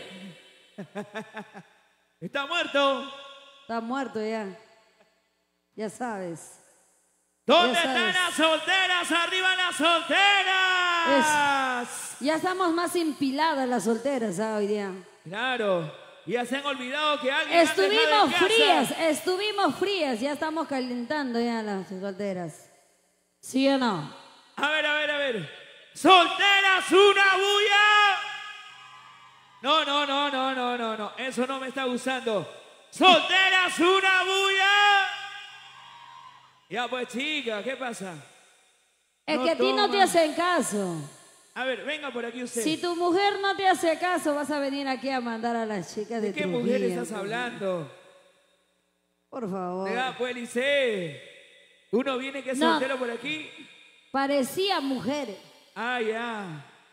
Está muerto. Está muerto ya. Ya sabes. ¿Dónde Ya están sabes. las solteras? ¡Arriba las solteras! Ya estamos más empiladas las solteras, ¿ah? Hoy día. Claro. Ya se han olvidado que alguien ha dejado Estuvimos en casa. frías, estuvimos frías, ya estamos calentando ya las solteras. ¿Sí o no? A ver, a ver, a ver. ¡Solteras, una bulla! No, no, no, no, no, no, no. Eso no me está gustando. ¡Solteras, una bulla! Ya pues, chica, ¿qué pasa? Es No que a ti no te toma. hacen caso. A ver, venga por aquí usted. Si tu mujer no te hace caso, vas a venir aquí a mandar a las chicas de ¿De qué Trujillo. mujer estás hablando? Por favor. Venga, pues, Lice. Uno viene que es No. soltero por aquí. Parecía mujeres. Ah, ya.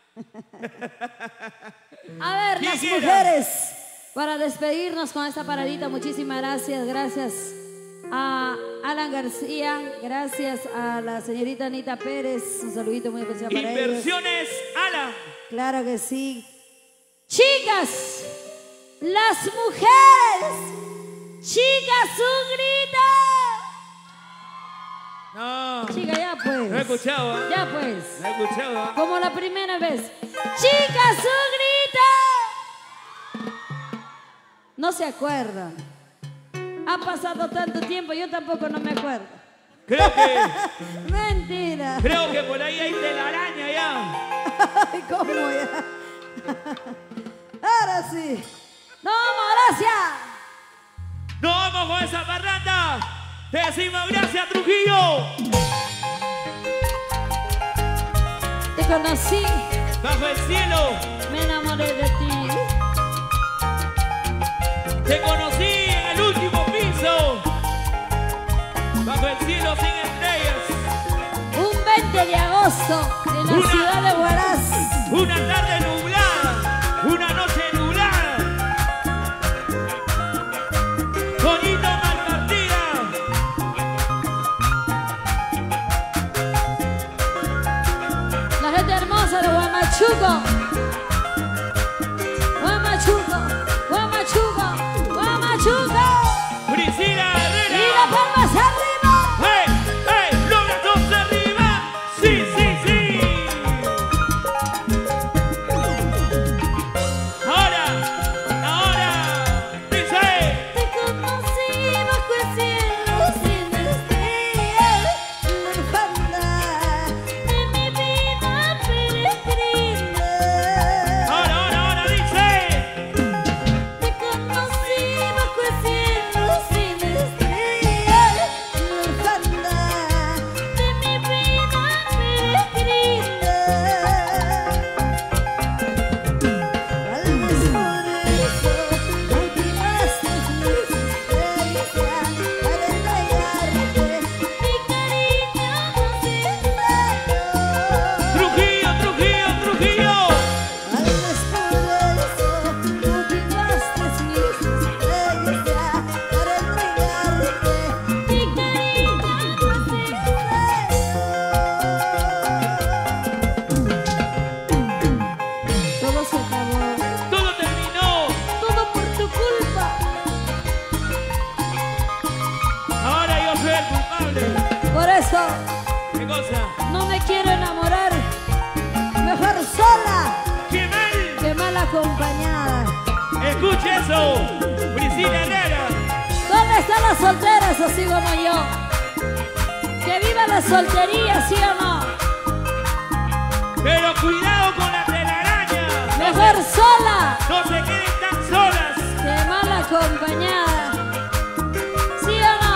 A ver, ¿Quién las era? mujeres, para despedirnos con esta paradita, muchísimas gracias. Gracias a Alan García, gracias a la señorita Anita Pérez. Un saludito muy especial para ellos. Inversiones Ala. Claro que sí. Chicas, las mujeres, chicas, un grito. No. Chica, ya pues. No he escuchado, ¿ah? Ya pues. No he escuchado, ¿ah? Como la primera vez. Chicas, un grito. No se acuerdan. Ha pasado tanto tiempo, yo tampoco no me acuerdo. Creo que, Mentira. creo que por ahí hay telaraña ya. Ay, ¿cómo ya? Ahora sí. No, gracias. Nos vamos con esa parranda. Te decimos gracias, Trujillo. Te conocí, Bajo el cielo. me enamoré de ti. Te conocí en el último piso. Bajo el cielo sin estrellas. Un veinte de agosto en la Una- ciudad de Huaraz. Una tarde nublada. Una noche nublada. Bonito Malpartida. La gente hermosa de Huamachuco. Huamachuco, Huamachuco, Huamachuco. Priscila Y Herrera. las palmas arriba. ¡Hey! ¡Hey! ¡Los brazos arriba! ¡Sí, sí, sí! Ahora, ahora, dice. Te conocí bajo el cielo sin estrellas, la banda de mi vida peregrina. Ahora, ahora, ahora, dice. Te conocí bajo el cielo sin estrellas, la banda de mi vida peregrina. Tal vez por eso motivaste mi existencia para entregarte mi cariño sincero. Trujillo, Trujillo, Trujillo. Tal vez por eso motivaste mi existencia para entregarte mi cariño sincero. Todo se acabó. Todo terminó. Todo por tu culpa. Ahora yo soy el culpable. Por eso ¿Qué cosa? no me quiero enamorar. Mejor sola ¡Qué mal! que mal acompañada. Escuche eso. Priscila Herrera. ¿Dónde están las solteras, así como yo? Que viva la soltería, ¿sí o no? Pero cuidado con la telaraña. Mejor sola No se queden tan solas. que mal acompañada. ¿Sí o no?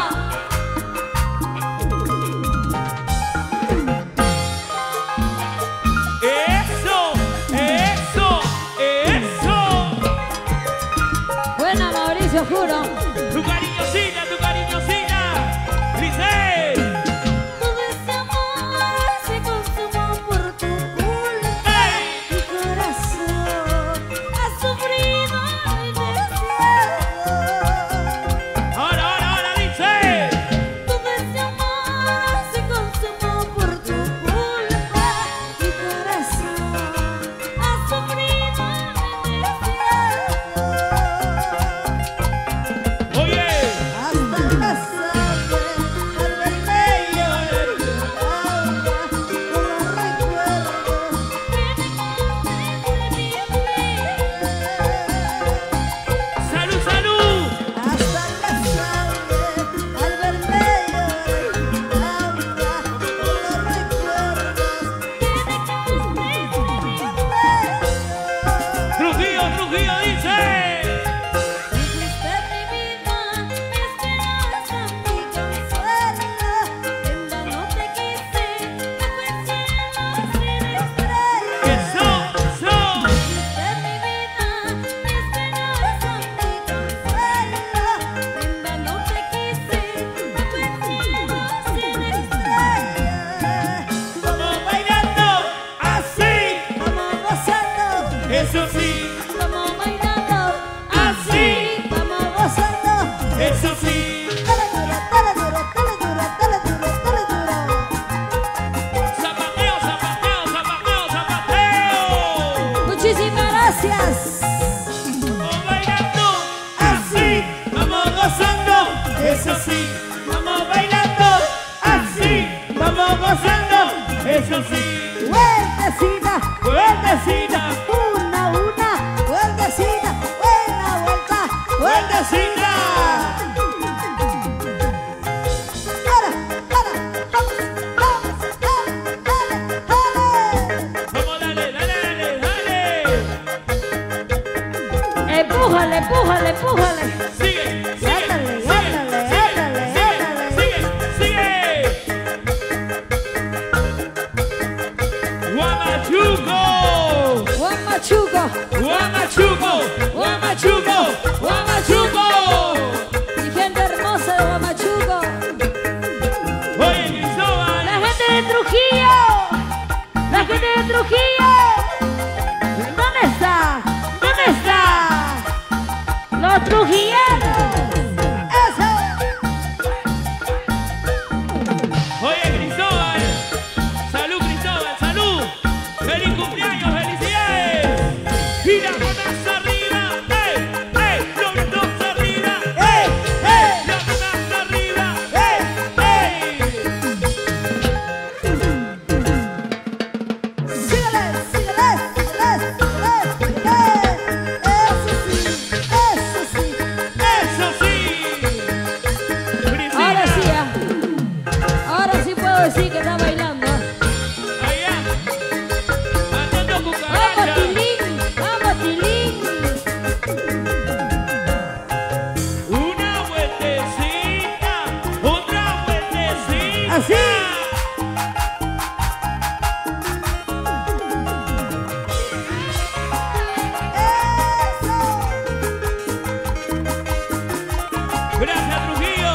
Eso, eso, eso. Buena, Mauricio, juro. Tu cariñosita, tu cariñosita. Lice. Todo ese amor se consumó por tu culpa. ¡Ey! Mi corazón ha sufrido el desierto. eso sí. Vueltecita, Vueltecita, una, una, vueltecita, buena vuelta, vueltecita. Ahora, ahora, vamos, vamos, dale, dale, dale. vamos, dale, dale, dale, dale. Empújale, empújale, empújale. Sigue, sigue, Ándale, sigue, ándale, sigue, ándale, sigue, ándale. sigue, sigue. Guamachuco, Guamachuco, Guamachuco, Guamachuco, Guamachuco. mi gente hermosa de Guamachuco. Oye, Cristóbal. La gente de Trujillo, la gente de Trujillo. ¿Dónde está? ¿Dónde está? Los trujillanos. Eso. Oye, Cristóbal. Salud, Cristóbal, salud. Feliz cumpleaños, felicidades. Y las manos arriba, ¡eh! ¡eh! Los brazos arriba, ¡eh! ¡eh! Las manos arriba, ¡eh! ¡eh! Síguele, síguele, síguele, síguele, síguele. Eso sí, eso sí. ¡Eso sí! Priscila. Ahora sí, ya. Ahora sí puedo decir que está bailando. ¿eh? Allá. Matando Vamos, cucaracha. Tilín, vamos, Tilín. Una vueltecita, otra vueltecita. Así. Gracias, Trujillo.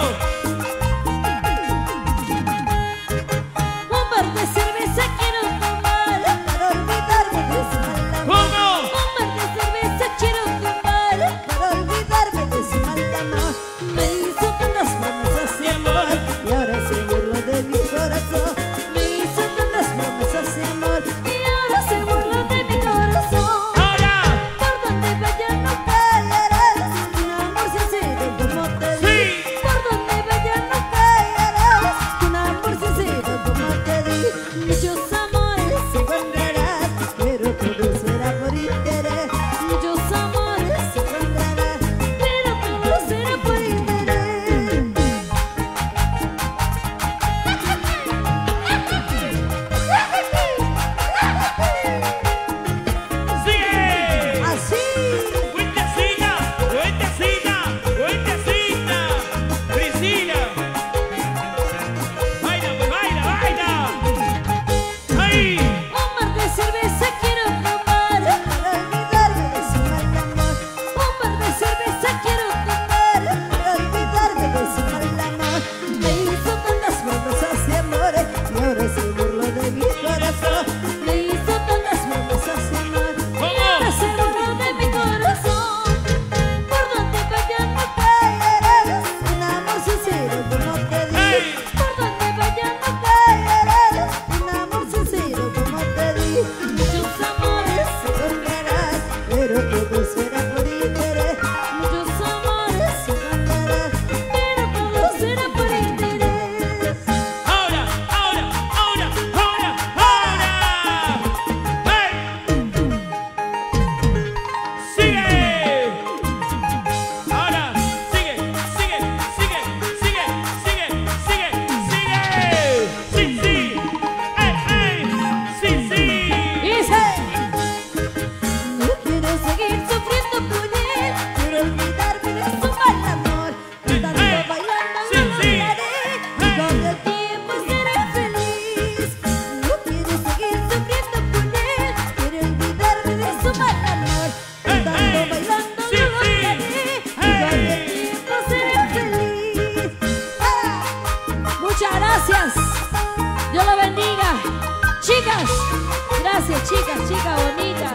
Un bar de cerveza quiero tomar para olvidarme de ese mal amor. ¿Cómo? Un bar de cerveza quiero tomar para olvidarme de ese mal amor. Me hizo tantas promesas de amor y ahora se burla de mi corazón. Me hizo tantas promesas de amor y ahora se burla de mi corazón. Ahora. Por donde vaya no caerás, un amor sincero como te di. Sí. Por donde vaya no caerás, un amor sincero como te di. Muchos amores se encontrarán, pero todo será por interés. Muchos amores se encontrarán, pero todo será por interés. ¡Sigue! Así. ¡Vueltecita! ¡Vueltecita! ¡Vueltecita! Priscila. Baila, pues baila, baila. ¡Ahí! Un mar de cerveza quiero tomar para olvidarme de su mal amor. Un mar de cerveza quiero tomar para olvidarme de su mal amor. Me hizo tantas promesas de amor y ahora se burló de mi corazón. Me hizo tantas promesas de amor y ahora se burló de mi corazón. Por donde vaya no caerás, un amor sincero como te di. ¡Hey! Por donde vaya no caerás, un amor sincero como te di. Muchos amores se encontrarán, pero todo será por interés. Muchos amores se encontrarán, pero todo será por interés. Ahora, ahora, ahora, ahora, ahora. ¡Hey! ¡Sigue! Ahora, sigue, sigue, sigue, sigue, sigue, sigue, sigue. Sí, sí. ¡Ey, ey! Sí, sí. Dice, no quiero seguir sufriendo por él, quiero olvidarme de su mal amor. Tanto Hey, bailando sí, lo sí. lograré, y con el tiempo seré feliz. No quiero seguir sufriendo por él, quiero olvidarme de su mal amor. Hey, Tanto hey, bailando sí, lo sí. lograré, y con el Hey. tiempo seré feliz. Ah, muchas gracias. Dios lo bendiga. Chicas, gracias chicas, chicas bonitas.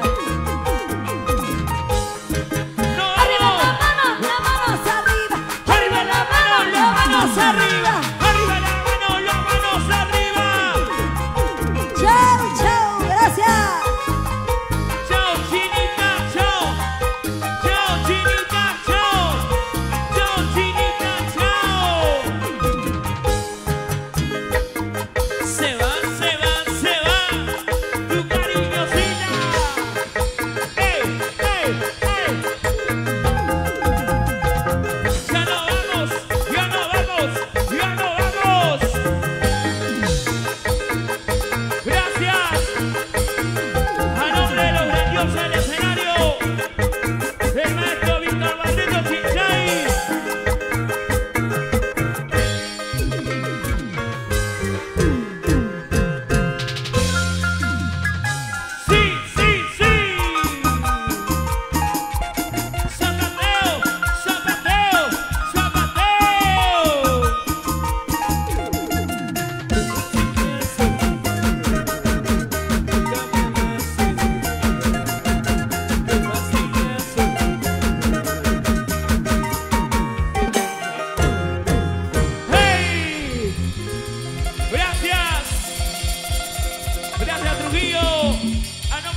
¡No! Arriba la mano, la manos arriba. Arriba la mano, las manos arriba. ¡Arriba la mano, las manos arriba! Chao, chao, gracias. ¡Chao, Chinita! ¡Chao! ¡Chao, Chinita! ¡Chao! ¡Chao, Chinita! ¡Chao! Se van, se van, se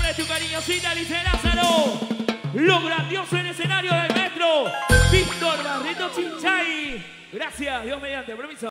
de tu cariñosita Lice Lázaro. Lo grandioso en escenario del metro. Víctor Barreto Chinchay. Gracias, Dios mediante, permiso.